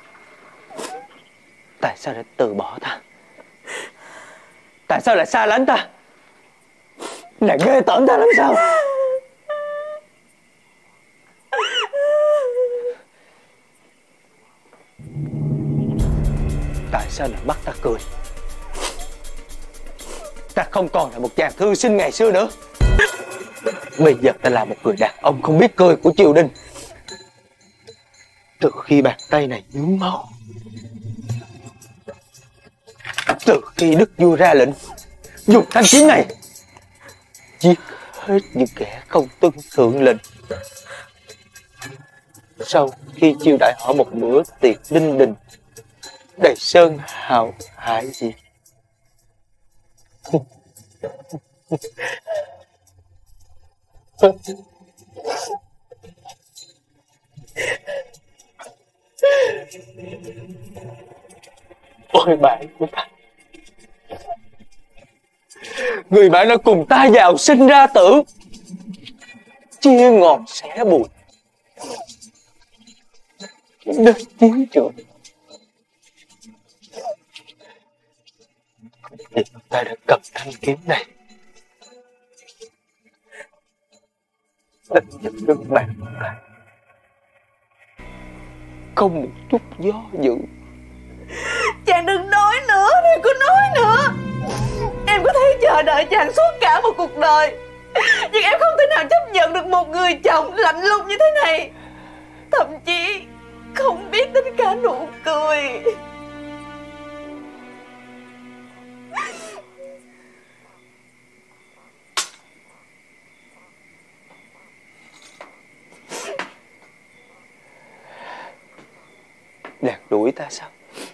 Tại sao đã từ bỏ ta? Tại sao lại xa lánh ta? Nàng ghê tởm ta lắm sao? Tại sao lại bắt ta cười? Ta không còn là một chàng thư sinh ngày xưa nữa. Bây giờ ta là một người đàn ông không biết cười của triều đình. Từ khi bàn tay này nhuốm máu, từ khi đức vua ra lệnh dùng thanh kiếm này giết hết những kẻ không tuân thượng lệnh. Sau khi chiêu đãi họ một bữa tiệc linh đình đầy sơn hào hải diệt, ôi bạn của ta, người bạn đã cùng ta vào sinh ra tử, chia ngọt sẻ bùi, đến chiến trường. Vì ta đã cầm thanh kiếm này, ta nhận được bạn của ta, không một chút do dự.
Chàng đừng nói nữa, đừng có nói nữa. Em có thể chờ đợi chàng suốt cả một cuộc đời, nhưng em không thể nào chấp nhận được một người chồng lạnh lùng như thế này. Thậm chí không biết đến cả nụ cười.
Nàng đuổi ta sao?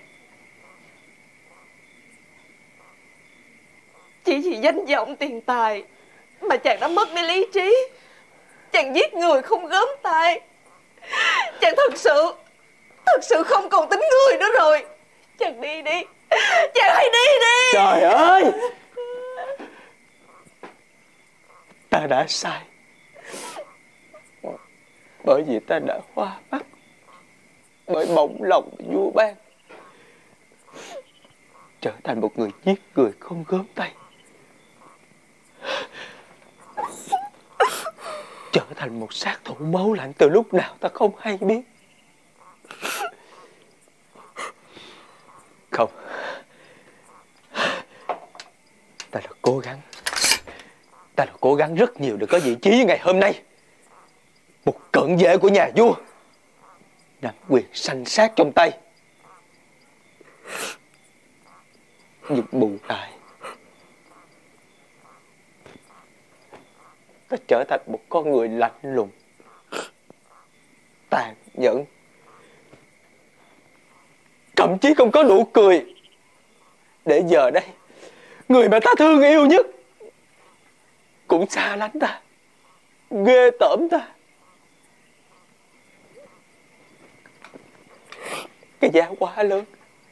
Chỉ vì danh vọng tiền tài mà chàng đã mất đi lý trí. Chàng giết người không gớm tay. Chàng thật sự không còn tính người nữa rồi. Chàng đi đi, chàng hãy đi đi.
Trời ơi, ta đã sai, bởi vì ta đã hoa mắt bởi bổng lòng vua ban, trở thành một người giết người không gớm tay, trở thành một sát thủ máu lạnh từ lúc nào ta không hay biết. Không, ta đã cố gắng rất nhiều để có vị trí như ngày hôm nay. Một cận vệ của nhà vua, nắm quyền sanh sát trong tay. Nhưng bù lại, ta trở thành một con người lạnh lùng, tàn nhẫn, thậm chí không có nụ cười. Để giờ đây, người mà ta thương yêu nhất cũng xa lánh ta, ghê tởm ta. Cái giá quá lớn.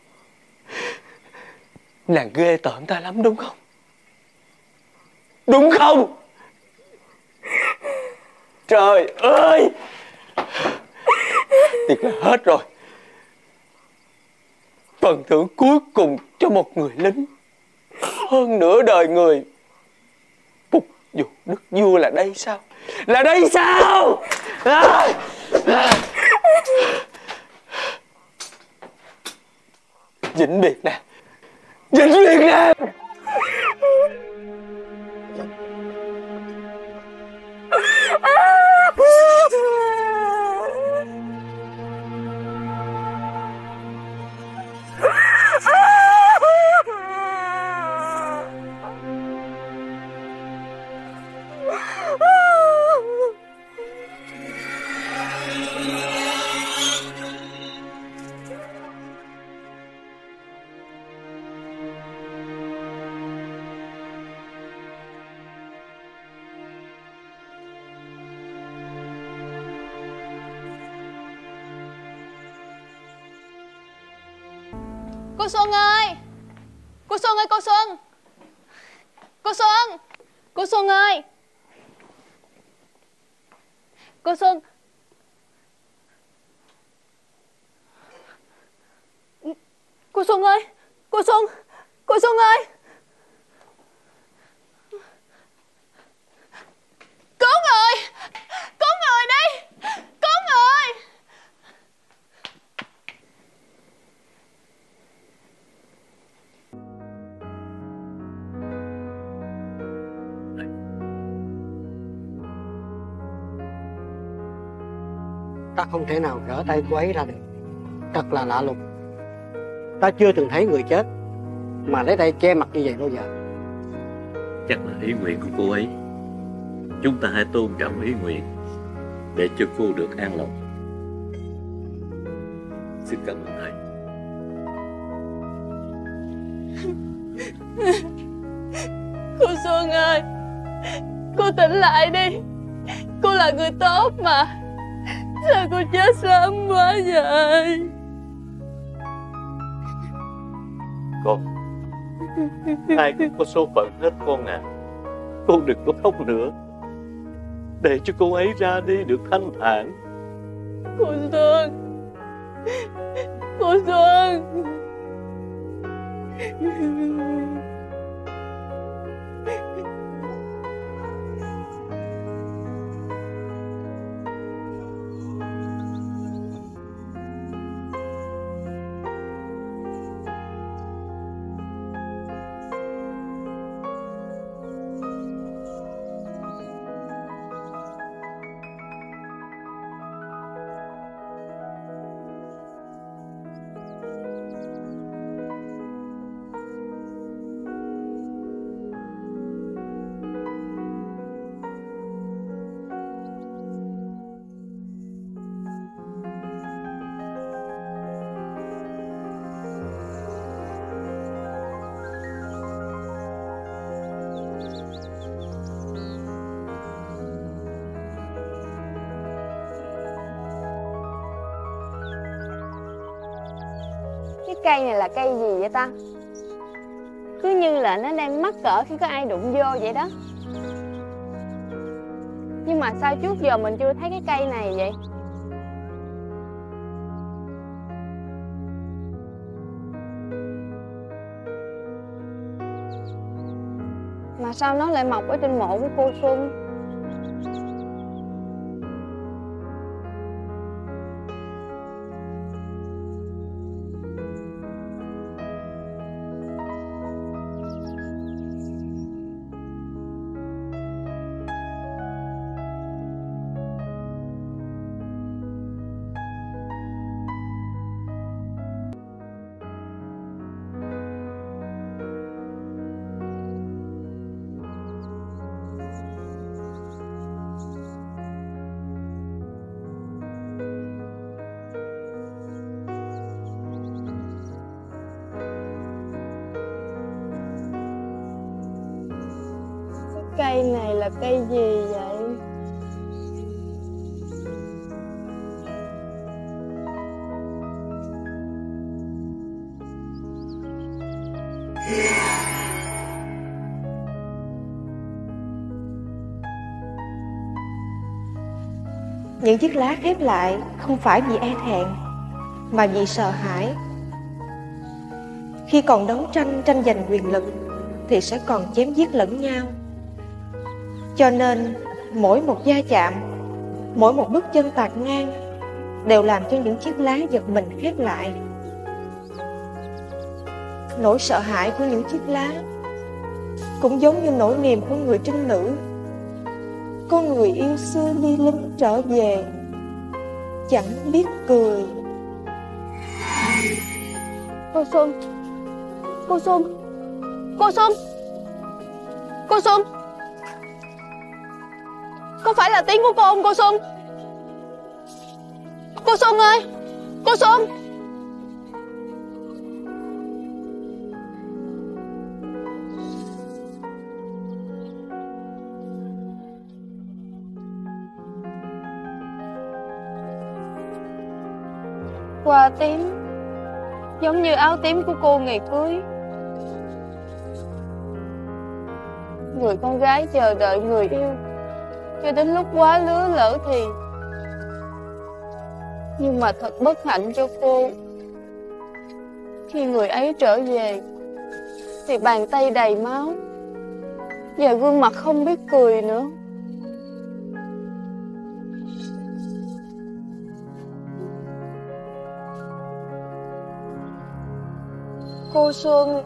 Nàng ghê tởm ta lắm đúng không? Đúng không? Trời ơi, thiệt là hết rồi. Phần thưởng cuối cùng cho một người lính hơn nửa đời người phục vụ đức vua là đây sao? Là đây sao? Vĩnh biệt nè, vĩnh biệt nè.
Cô Xuân ơi! Cô Xuân ơi, cô Xuân! Cô Xuân! Cô Xuân ơi! Cô Xuân! Cô Xuân ơi! Cô Xuân! Cô Xuân ơi! Cứu người! Cứu người đi! Cứu người!
Ta không thể nào gỡ tay cô ấy ra được. Thật là lạ lùng. Ta chưa từng thấy người chết mà lấy tay che mặt như vậy bao giờ.
Chắc là ý nguyện của cô ấy. chúng ta hãy tôn trọng ý nguyện để cho cô được an lòng. Xin cảm ơn thầy.
Cô Xuân ơi, cô tỉnh lại đi. Cô là người tốt mà. Sao cô chết sớm quá vậy?
Con, ai cũng có số phận hết con à. Con đừng có khóc nữa, để cho cô ấy ra đi được thanh thản.
Cô Xuân, cô Xuân.
Cái cây này là cây gì vậy ta? Cứ như là nó đang mắc cỡ khi có ai đụng vô vậy đó. Nhưng mà sao trước giờ mình chưa thấy cái cây này vậy? Mà sao nó lại mọc ở trên mộ của cô Xuân? Cây này là cây gì vậy?
Những chiếc lá khép lại không phải vì e thẹn, mà vì sợ hãi. Khi còn đấu tranh giành quyền lực thì sẽ còn chém giết lẫn nhau. Cho nên mỗi một va chạm, mỗi một bước chân tạt ngang đều làm cho những chiếc lá giật mình khép lại. Nỗi sợ hãi của những chiếc lá cũng giống như nỗi niềm của người trinh nữ. Có người yêu xưa đi lính trở về, chẳng biết cười.
Cô Xuân, cô Xuân, cô Xuân, cô Xuân. Có phải là tiếng của cô không cô Xuân? Cô Xuân ơi, cô Xuân. Hoa tím giống như áo tím của cô ngày cưới. Người con gái chờ đợi người yêu cho đến lúc quá lứa lỡ thì. Nhưng mà thật bất hạnh cho cô, khi người ấy trở về thì bàn tay đầy máu và gương mặt không biết cười nữa. Cô Xuân,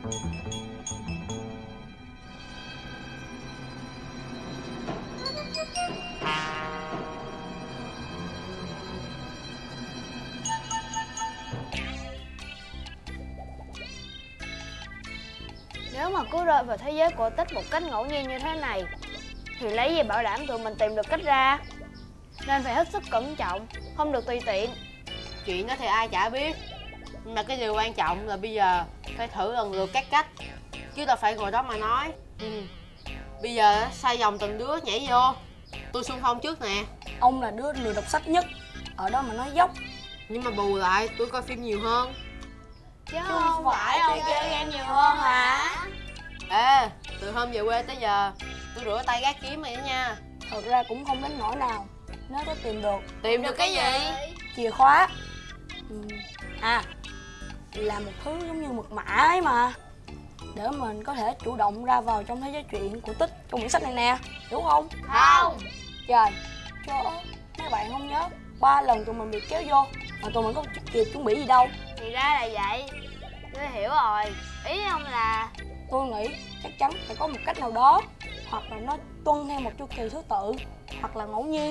Nếu mà cứ rơi vào thế giới cổ tích một cách ngẫu nhiên như thế này thì lấy gì bảo đảm tụi mình tìm được cách ra. Nên phải hết sức cẩn trọng, không được tùy tiện.
Chuyện đó thì ai chả biết, nhưng mà cái điều quan trọng là bây giờ phải thử lần lượt các cách, chứ đâu phải ngồi đó mà nói. Bây giờ xoay vòng từng đứa nhảy vô. Tôi xung phong trước nè.
Ông là đứa lười đọc sách nhất, ở đó mà nói dốc.
Nhưng mà bù lại tôi coi phim nhiều hơn.
Chứ không phải ông chơi game nhiều hơn hả?
Ê, từ hôm về quê tới giờ tôi rửa tay gác kiếm rồi đó nha.
Thật ra cũng không đến nỗi nào, nếu có tìm được.
Tìm được cái gì?
Chìa khóa. À, là một thứ giống như mật mã ấy mà, để mình có thể chủ động ra vào trong thế giới truyện cổ tích trong quyển sách này nè, đúng không?
Không.
Trời, trời ơi, mấy bạn không nhớ 3 lần tụi mình bị kéo vô mà tụi mình có kịp chuẩn bị gì đâu.
Thì ra là vậy. Tôi hiểu rồi. Ý ông là
tôi nghĩ chắc chắn phải có một cách nào đó, hoặc là nó tuân theo một chu kỳ thứ tự, hoặc là ngẫu nhiên,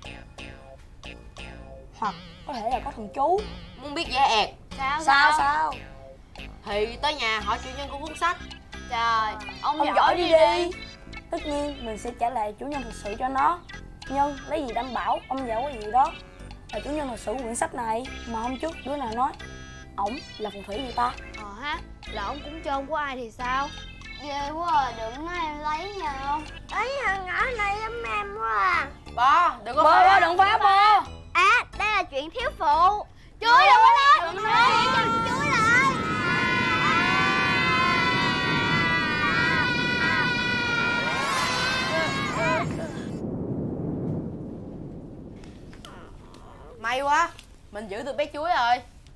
hoặc có thể là có thần chú.
Muốn biết dễ ẹt?
Sao?
Thì tới nhà hỏi chủ nhân của cuốn sách.
Trời, ông
giỏi đi. Tất nhiên mình sẽ trả lại chủ nhân thực sự cho nó. Nhưng lấy gì đảm bảo ông già có gì đó là chủ nhân thực sự của quyển sách này? Mà hôm trước đứa nào nói ổng là phù thủy gì ta?
Ha, là ông cũng trôn của ai thì sao? Ghê quá à, đừng nói em lấy nha không? Ấy thằng nhỏ này lắm em quá à.
Bo, đừng có
Bo, đừng phá Bo.
À, đây là chuyện thiếu phụ. Chuối đừng có nói. Đừng nói cho chuối lại.
May quá, mình giữ được bé chuối rồi.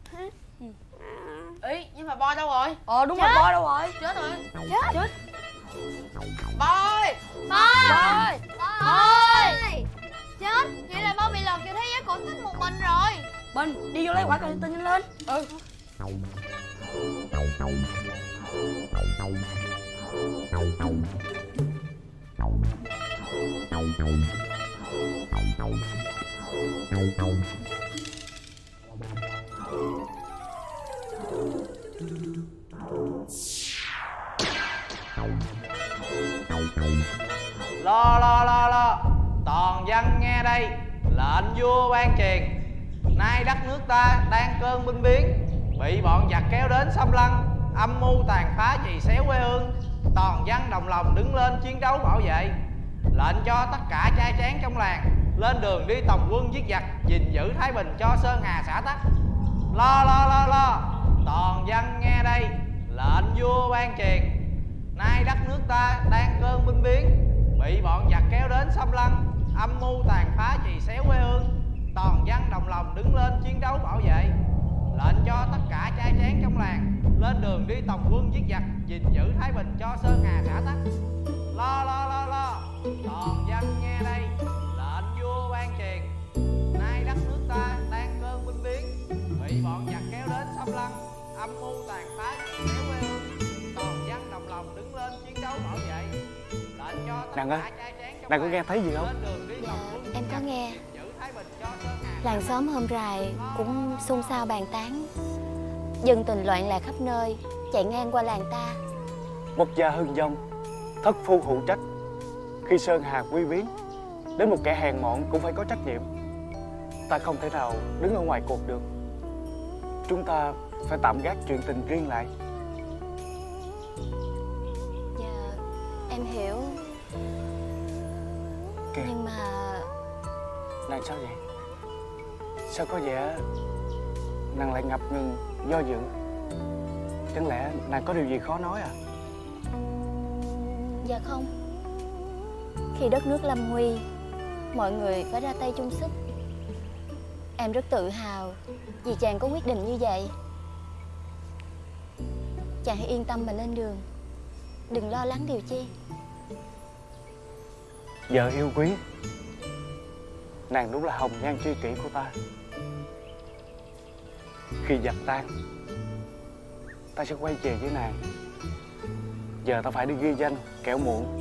Ý, nhưng mà Bo đâu rồi?
Đúng rồi, Bo đâu rồi?
Chết rồi.
Chết.
Bo ơi!
Chết, vậy là Bo bị lọt vào thế giới cổ tích một mình rồi.
Bình, đi vô lấy quả cà tin nhanh lên.
Lo, toàn dân nghe đây, lệnh vua ban truyền. Nay đất nước ta đang cơn binh biến, bị bọn giặc kéo đến xâm lăng, âm mưu tàn phá trì xéo quê hương. Toàn dân đồng lòng đứng lên chiến đấu bảo vệ. Lệnh cho tất cả trai tráng trong làng lên đường đi tòng quân giết giặc, gìn giữ thái bình cho sơn hà xã tắc. Lo, toàn dân nghe đây, lệnh vua ban truyền. Nay đất nước ta đang cơn binh biến, bị bọn giặc kéo đến xâm lăng, âm mưu tàn phá trì xéo quê hương. Toàn dân đồng lòng đứng lên chiến đấu bảo vệ. Lệnh cho tất cả trai tráng trong làng lên đường đi tòng quân giết giặc, gìn giữ thái bình cho sơn hà xã tắc. Lo, toàn dân nghe đây, lệnh vua ban truyền. Nay đất nước ta đang cơn binh biến, bị bọn giặc kéo đến xâm lăng, âm mưu tàn phá trì xéo quê hương. Toàn dân đồng lòng đứng lên chiến đấu bảo vệ. Lệnh cho tất cả trai tráng trong
nàng có nghe thấy gì không?
Em có nghe. Làng xóm hôm rày cũng xôn xao bàn tán, dân tình loạn lạc khắp nơi, chạy ngang qua làng ta.
Quốc gia hưng vong, thất phu hữu trách. Khi sơn hà quy biến, đến một kẻ hèn mọn cũng phải có trách nhiệm. Ta không thể nào đứng ở ngoài cuộc được. Chúng ta phải tạm gác chuyện tình riêng lại.
Dạ, em hiểu.
Kìa.
Nhưng mà
Nàng sao vậy? Sao có vẻ nàng lại ngập ngừng do dự? Chẳng lẽ nàng có điều gì khó nói à?
dạ không. Khi đất nước lâm nguy, mọi người phải ra tay chung sức. Em rất tự hào vì chàng có quyết định như vậy. Chàng hãy yên tâm mà lên đường, đừng lo lắng điều chi.
Vợ yêu quý, nàng đúng là hồng nhan tri kỷ của ta. Khi giặc tan,
ta sẽ quay về với nàng. Giờ ta phải đi ghi danh, kẻo muộn.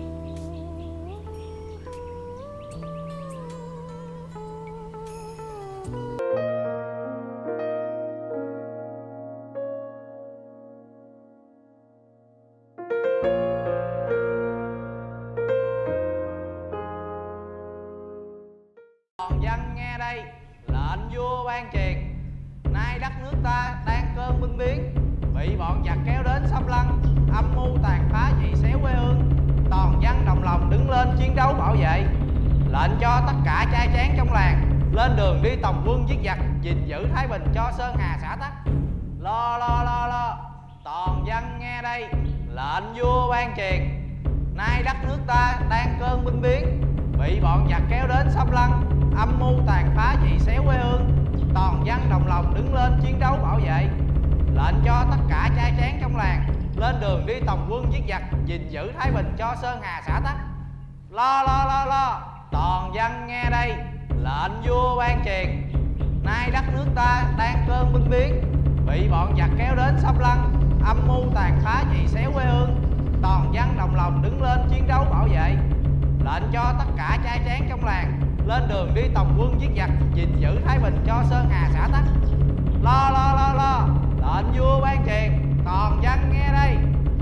Toàn dân nghe đây, lệnh vua ban truyền. Nay đất nước ta đang cơn binh biến, bị bọn giặc kéo đến xâm lăng, âm mưu tàn phá dậy xéo quê hương. Toàn dân đồng lòng đứng lên chiến đấu bảo vệ. Lệnh cho tất cả trai tráng trong làng lên đường đi tòng quân giết giặc, gìn giữ thái bình cho sơn hà xã tắc. Lo. Toàn dân nghe đây, lệnh vua ban truyền. Nay đất nước ta đang cơn binh biến, bị bọn giặc kéo đến xâm lăng, âm mưu tàn phá dậy xéo quê hương. Toàn dân đồng lòng đứng lên chiến đấu bảo vệ. Lệnh cho tất cả trai tráng trong làng lên đường đi tòng quân giết giặc, gìn giữ thái bình cho sơn hà xã tắc. Lo. Toàn dân nghe đây, lệnh vua ban truyền. Nay đất nước ta đang cơn binh biến, bị bọn giặc kéo đến xâm lăng, âm mưu tàn phá dậy xéo quê hương. Toàn dân đồng lòng đứng lên chiến đấu bảo vệ. Lệnh cho tất cả trai tráng trong làng lên đường đi tòng quân giết giặc, gìn giữ thái bình cho sơn hà xã tắc. Lo. Lệnh vua ban truyền. Toàn dân nghe đây.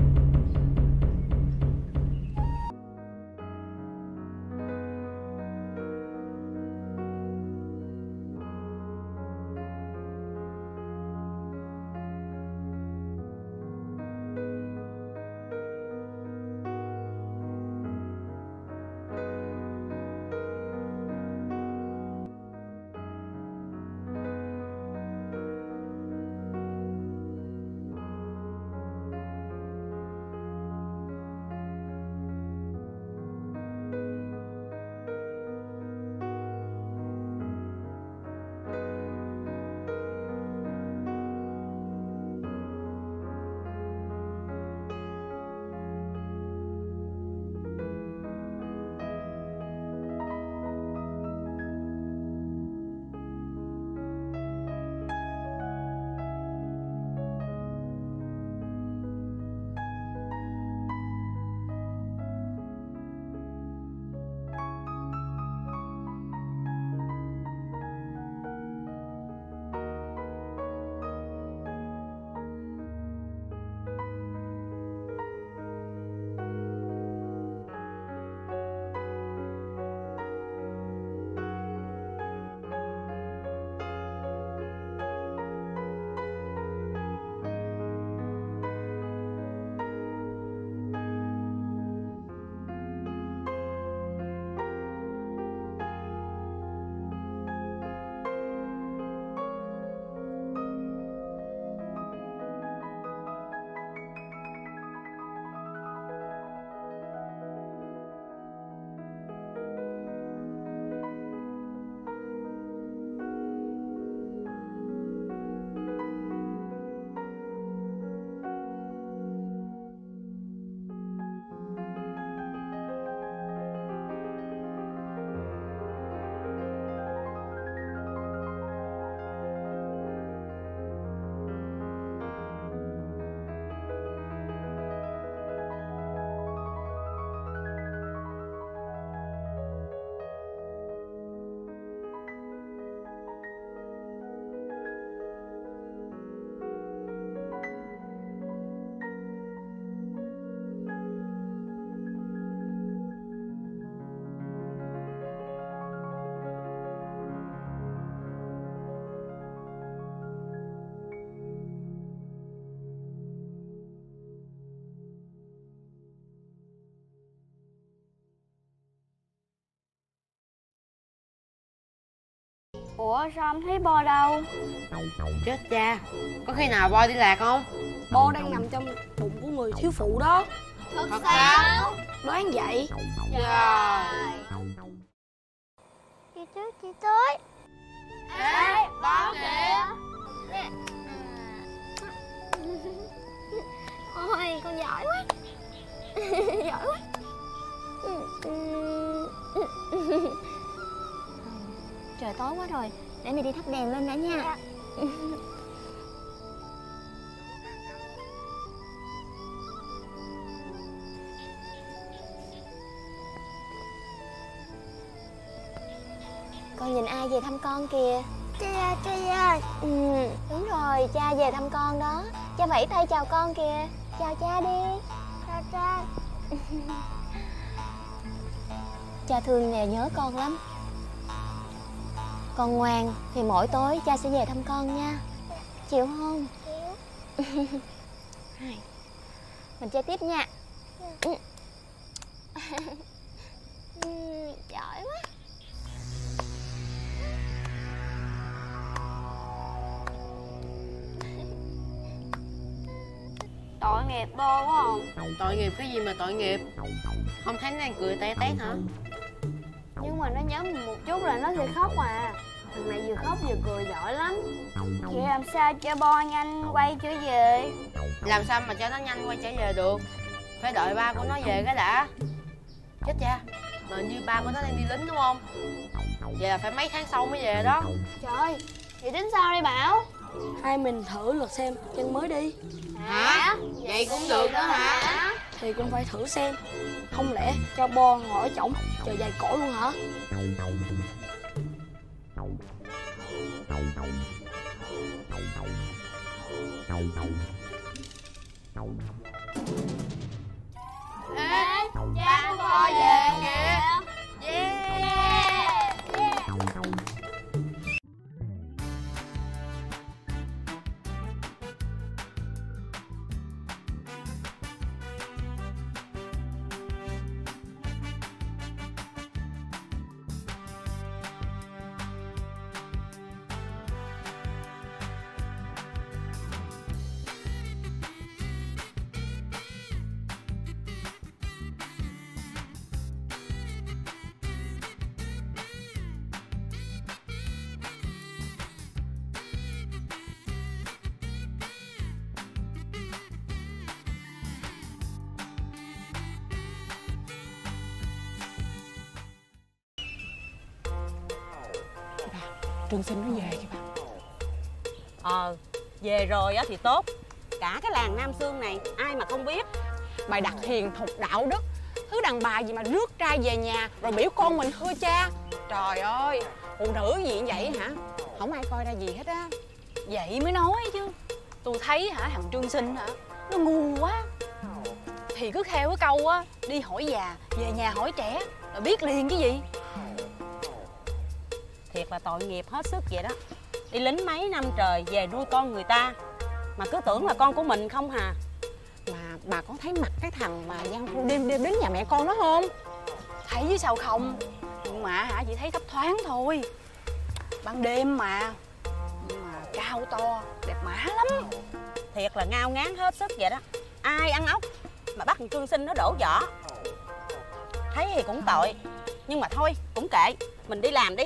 Ủa sao không thấy Bo đâu?
Chết cha, có khi nào Bo đi lạc không?
Bo đang nằm trong bụng của người thiếu phụ đó.
Thật sao?
Đoán vậy.
Trời.
Chị tới.
Ê, Bo kìa.
Ôi, con giỏi quá. Giỏi quá. Trời tối quá rồi, để mày đi thắp đèn lên đã nha. Con nhìn ai về thăm con kìa?
Cha ơi.
Đúng rồi, cha về thăm con đó. Cha vẫy tay chào con kìa. Chào cha đi.
Chào cha.
Cha thương nè, nhớ con lắm. Con ngoan thì mỗi tối cha sẽ về thăm con nha. Chịu không? Chịu. Mình chơi tiếp nha. Giỏi quá.
Tội nghiệp Bô quá không? Tội nghiệp cái gì mà tội nghiệp? Không thấy nó đang cười té tét hả?
Nhưng mà nó nhớ mình một chút là nó sẽ khóc à. Thằng này vừa khóc vừa cười giỏi lắm. Vậy làm sao cho Bo nhanh quay trở về?
Làm sao mà cho nó nhanh quay trở về được? Phải đợi ba của nó về cái đã. Chết cha, mà như ba của nó đang đi lính đúng không? Vậy là phải mấy tháng sau mới về đó.
Trời, vậy tính sao đây Bảo?
Hai mình thử lượt xem chân mới đi.
Hả? Vậy cũng được đó hả?
Thì cũng phải thử xem. Không lẽ cho Bo ngồi ở chổng chờ dài cổ luôn hả?
Ê, cha của Bo về kìa.
Trương Sinh nó về kìa bà.
Về rồi á thì tốt. Cả cái làng Nam Xương này ai mà không biết.
Bài đặt hiền thục đạo đức. Thứ đàn bà gì mà rước trai về nhà rồi biểu con mình thưa cha. Trời ơi, phụ nữ gì vậy hả? Không ai coi ra gì hết á.
Vậy mới nói chứ. Tôi thấy hả, thằng Trương Sinh hả, nó ngu quá. Thì cứ theo cái câu á, đi hỏi già, về nhà hỏi trẻ là biết liền cái gì.
Thiệt là tội nghiệp hết sức vậy đó. Đi lính mấy năm trời về nuôi con người ta mà cứ tưởng là con của mình không hà.
Mà bà có thấy mặt cái thằng mà Giang Phu đêm đến nhà mẹ con nó không?
Thấy chứ sao không. Nhưng mà hả, chỉ thấy thấp thoáng thôi. Ban đêm mà. Nhưng mà cao to, đẹp mã lắm.
Thiệt là ngao ngán hết sức vậy đó. Ai ăn ốc mà bắt thằng Trương Sinh nó đổ vỏ. Thấy thì cũng tội. Nhưng mà thôi, cũng kệ. Mình đi làm đi.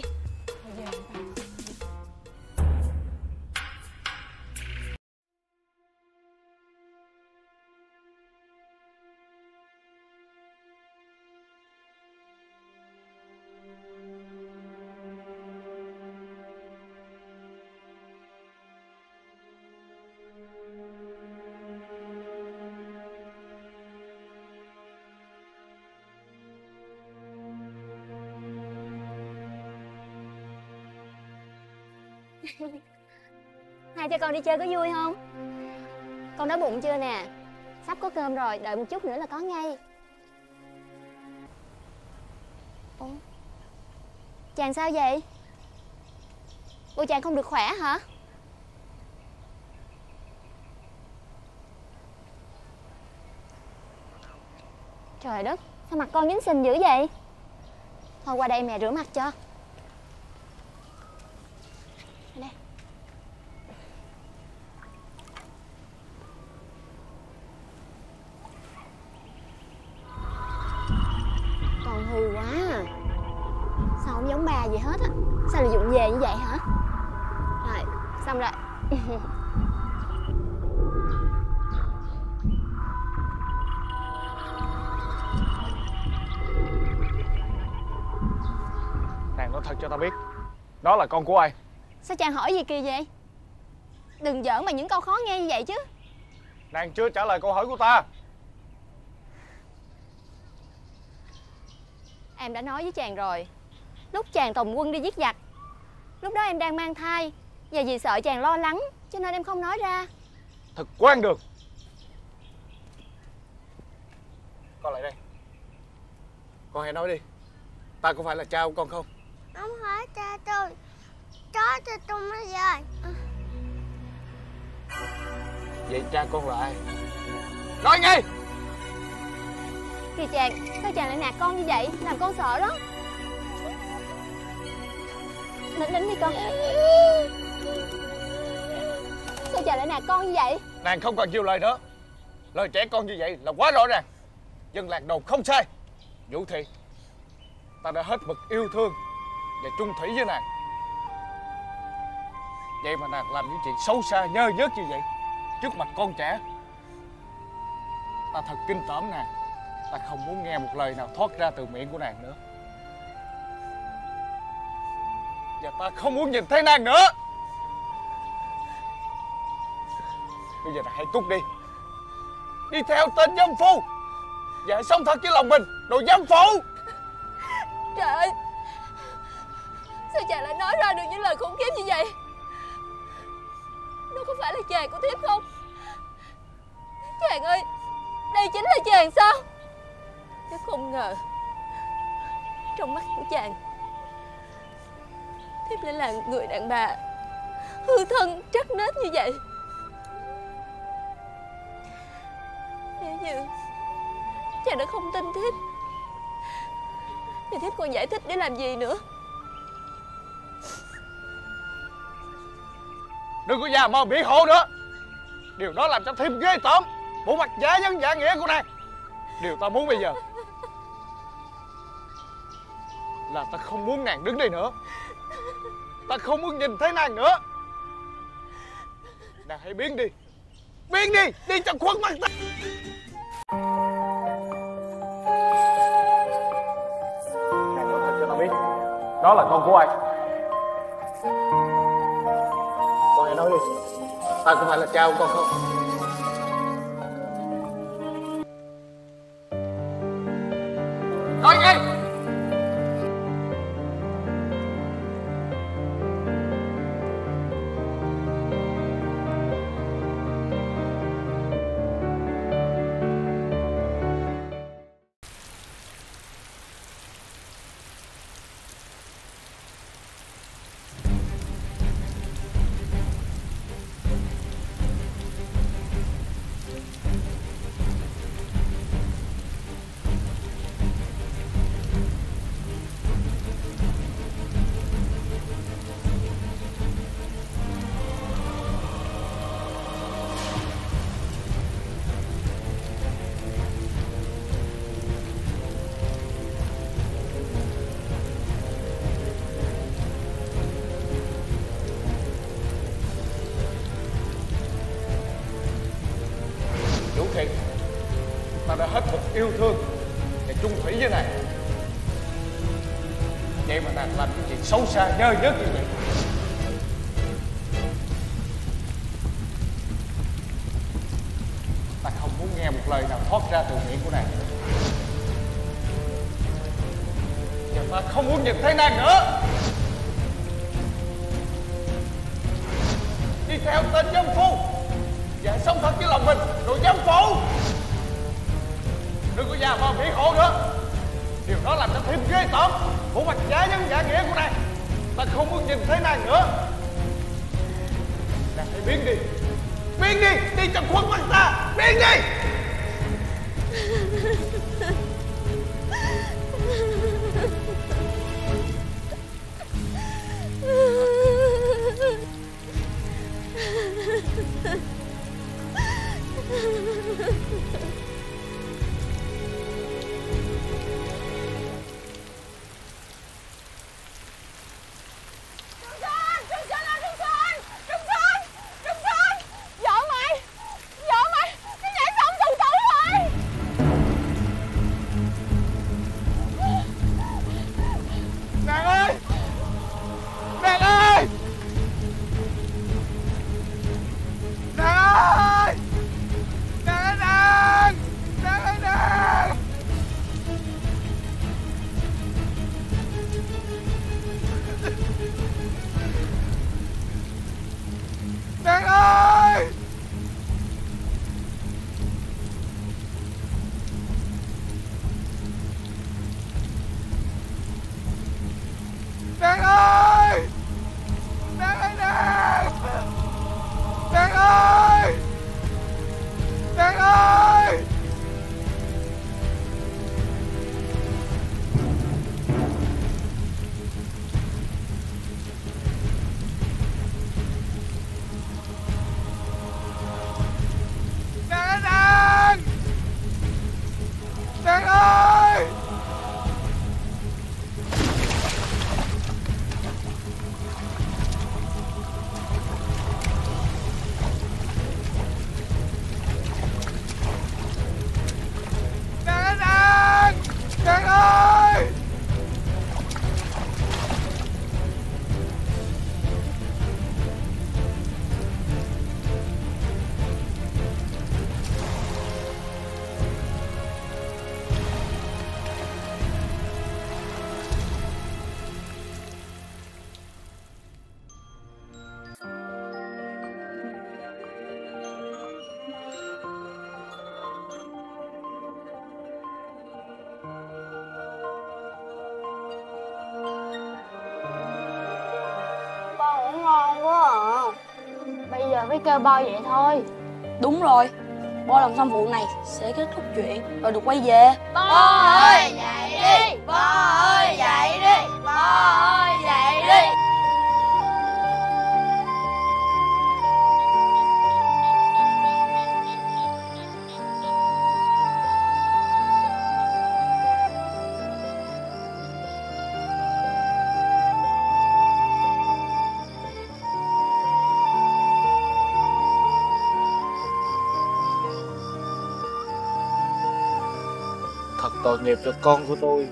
Hai cha con đi chơi có vui không? Con đói bụng chưa nè? Sắp có cơm rồi, đợi một chút nữa là có ngay. Ủa? Chàng sao vậy? Bộ chàng không được khỏe hả? Trời đất, sao mặt con nhính xình dữ vậy? Thôi qua đây mẹ rửa mặt cho. Đây. Con hư quá à. Sao không giống bà gì hết á? Sao lại vụng về như vậy hả? Rồi, xong rồi.
Nàng nói thật cho tao biết, đó là con của ai?
Sao chàng hỏi gì kỳ vậy? Đừng giỡn bằng những câu khó nghe như vậy chứ.
Nàng chưa trả lời câu hỏi của ta.
Em đã nói với chàng rồi. Lúc chàng tòng quân đi giết giặc
Lúc đó em đang mang thai, và vì sợ chàng lo lắng cho nên em không nói ra.
Thật quan đường. Con lại đây. Con hãy nói đi, ta có phải là cha của con không?
Không phải cha tôi. Chó cho tôi mới về.
Vậy cha con là ai? Nói ngay.
Kìa chàng, sao chàng lại nạt con như vậy? Làm con sợ đó. Nín đi con. Sao chàng lại nạt con như vậy?
Nàng không cần nhiều lời nữa. Lời trẻ con như vậy là quá rõ ràng. Dân làng đồn không sai. Vũ Thị, ta đã hết mực yêu thương và chung thủy với nàng. Vậy mà nàng làm những chuyện xấu xa nhơ nhớt như vậy trước mặt con trẻ. Ta thật kinh tởm nàng. Ta không muốn nghe một lời nào thoát ra từ miệng của nàng nữa. Và ta không muốn nhìn thấy nàng nữa. Bây giờ nàng hãy cút đi. Đi theo tên dâm phu và hãy sống thật với lòng mình, đồ dâm phụ.
Trời ơi, sao chàng lại nói ra được những lời khủng khiếp như vậy? Đó có phải là chàng của thiếp không? Chàng ơi, đây chính là chàng sao? Thiếp không ngờ trong mắt của chàng, thiếp lại là người đàn bà hư thân trắc nết như vậy. Nếu như chàng đã không tin thiếp thì thiếp còn giải thích để làm gì nữa?
Đừng có già mơ biện hộ nữa. Điều đó làm cho thêm ghê tởm bộ mặt giả nhân giả nghĩa của nàng. Điều ta muốn bây giờ là ta không muốn nàng đứng đây nữa. Ta không muốn nhìn thấy nàng nữa. Nàng hãy biến đi. Biến đi, đi cho khuất mắt ta. Nàng nói thật cho ta biết, đó là con của ai? Con hãy nói đi, ta có phải là cha của con không? Nói ngay. Ta đã hết mực yêu thương và chung thủy với nàng. Vậy mà nàng làm những chuyện xấu xa nhơ nhớt như vậy. Ta không muốn nghe một lời nào thoát ra từ miệng của nàng. Và ta không muốn nhìn thấy nàng nữa. Đi theo tên dâm phu và hãy sống thật với lòng mình, đồ dâm phụ. Đừng có già mơ biện hộ nữa. Điều đó làm cho thêm ghê tởm bộ mặt giả nhân giả nghĩa của nàng. Ta không muốn nhìn thấy nàng nữa. Nàng hãy biến đi. Biến đi, đi cho khuất mắt ta. Biến đi.
Vợ mày, cái nhảy sống tù
giờ phải kêu Bo vậy thôi.
Đúng rồi, Bo làm xong vụ này sẽ kết thúc chuyện rồi được quay về.
Bo ơi dậy đi, Bo ơi dậy đi, Bo ơi dậy đi.
Thật tội nghiệp cho con của tôi.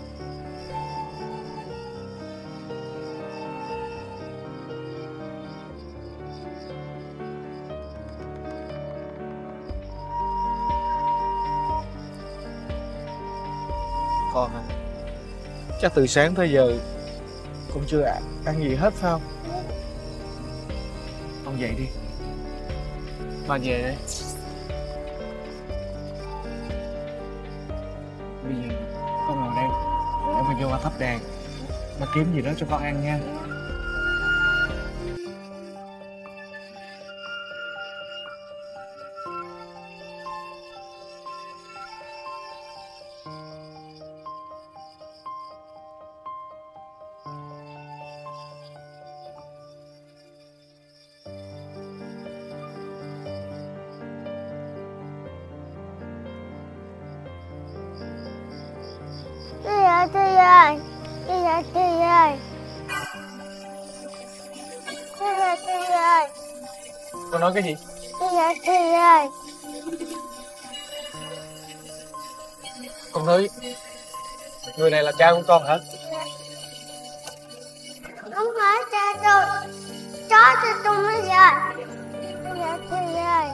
Con à, chắc từ sáng tới giờ con chưa ăn gì hết phải không? Con dậy đi, ba về đây. Bây giờ con ngồi đây để mà vô qua thắp đèn, ba kiếm gì đó cho con ăn nha.
Tư ơi, Tư ơi. Tư ơi.
Con nói cái gì?
Tư ơi.
Con nói người này là cha của con hả?
Không phải cha tôi, chó tôi mới rồi. Tư ơi. Tư ơi.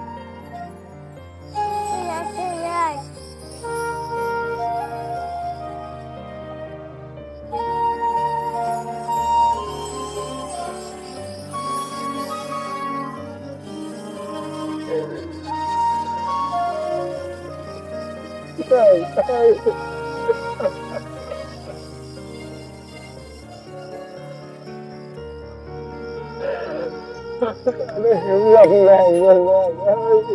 Trời ơi. Nó hiểu lầm này rồi con ơi.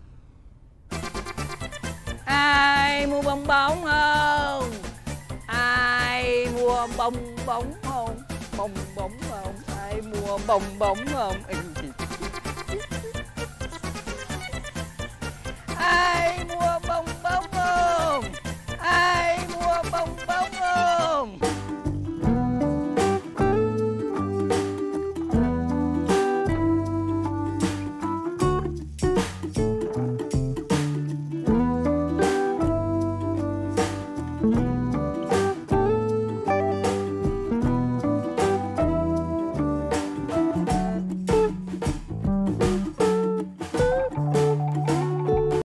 Ai mua bong bóng không?
bong bóng không? Bong bóng không? Ai mua bong bóng không? Ai mua bong bóng không?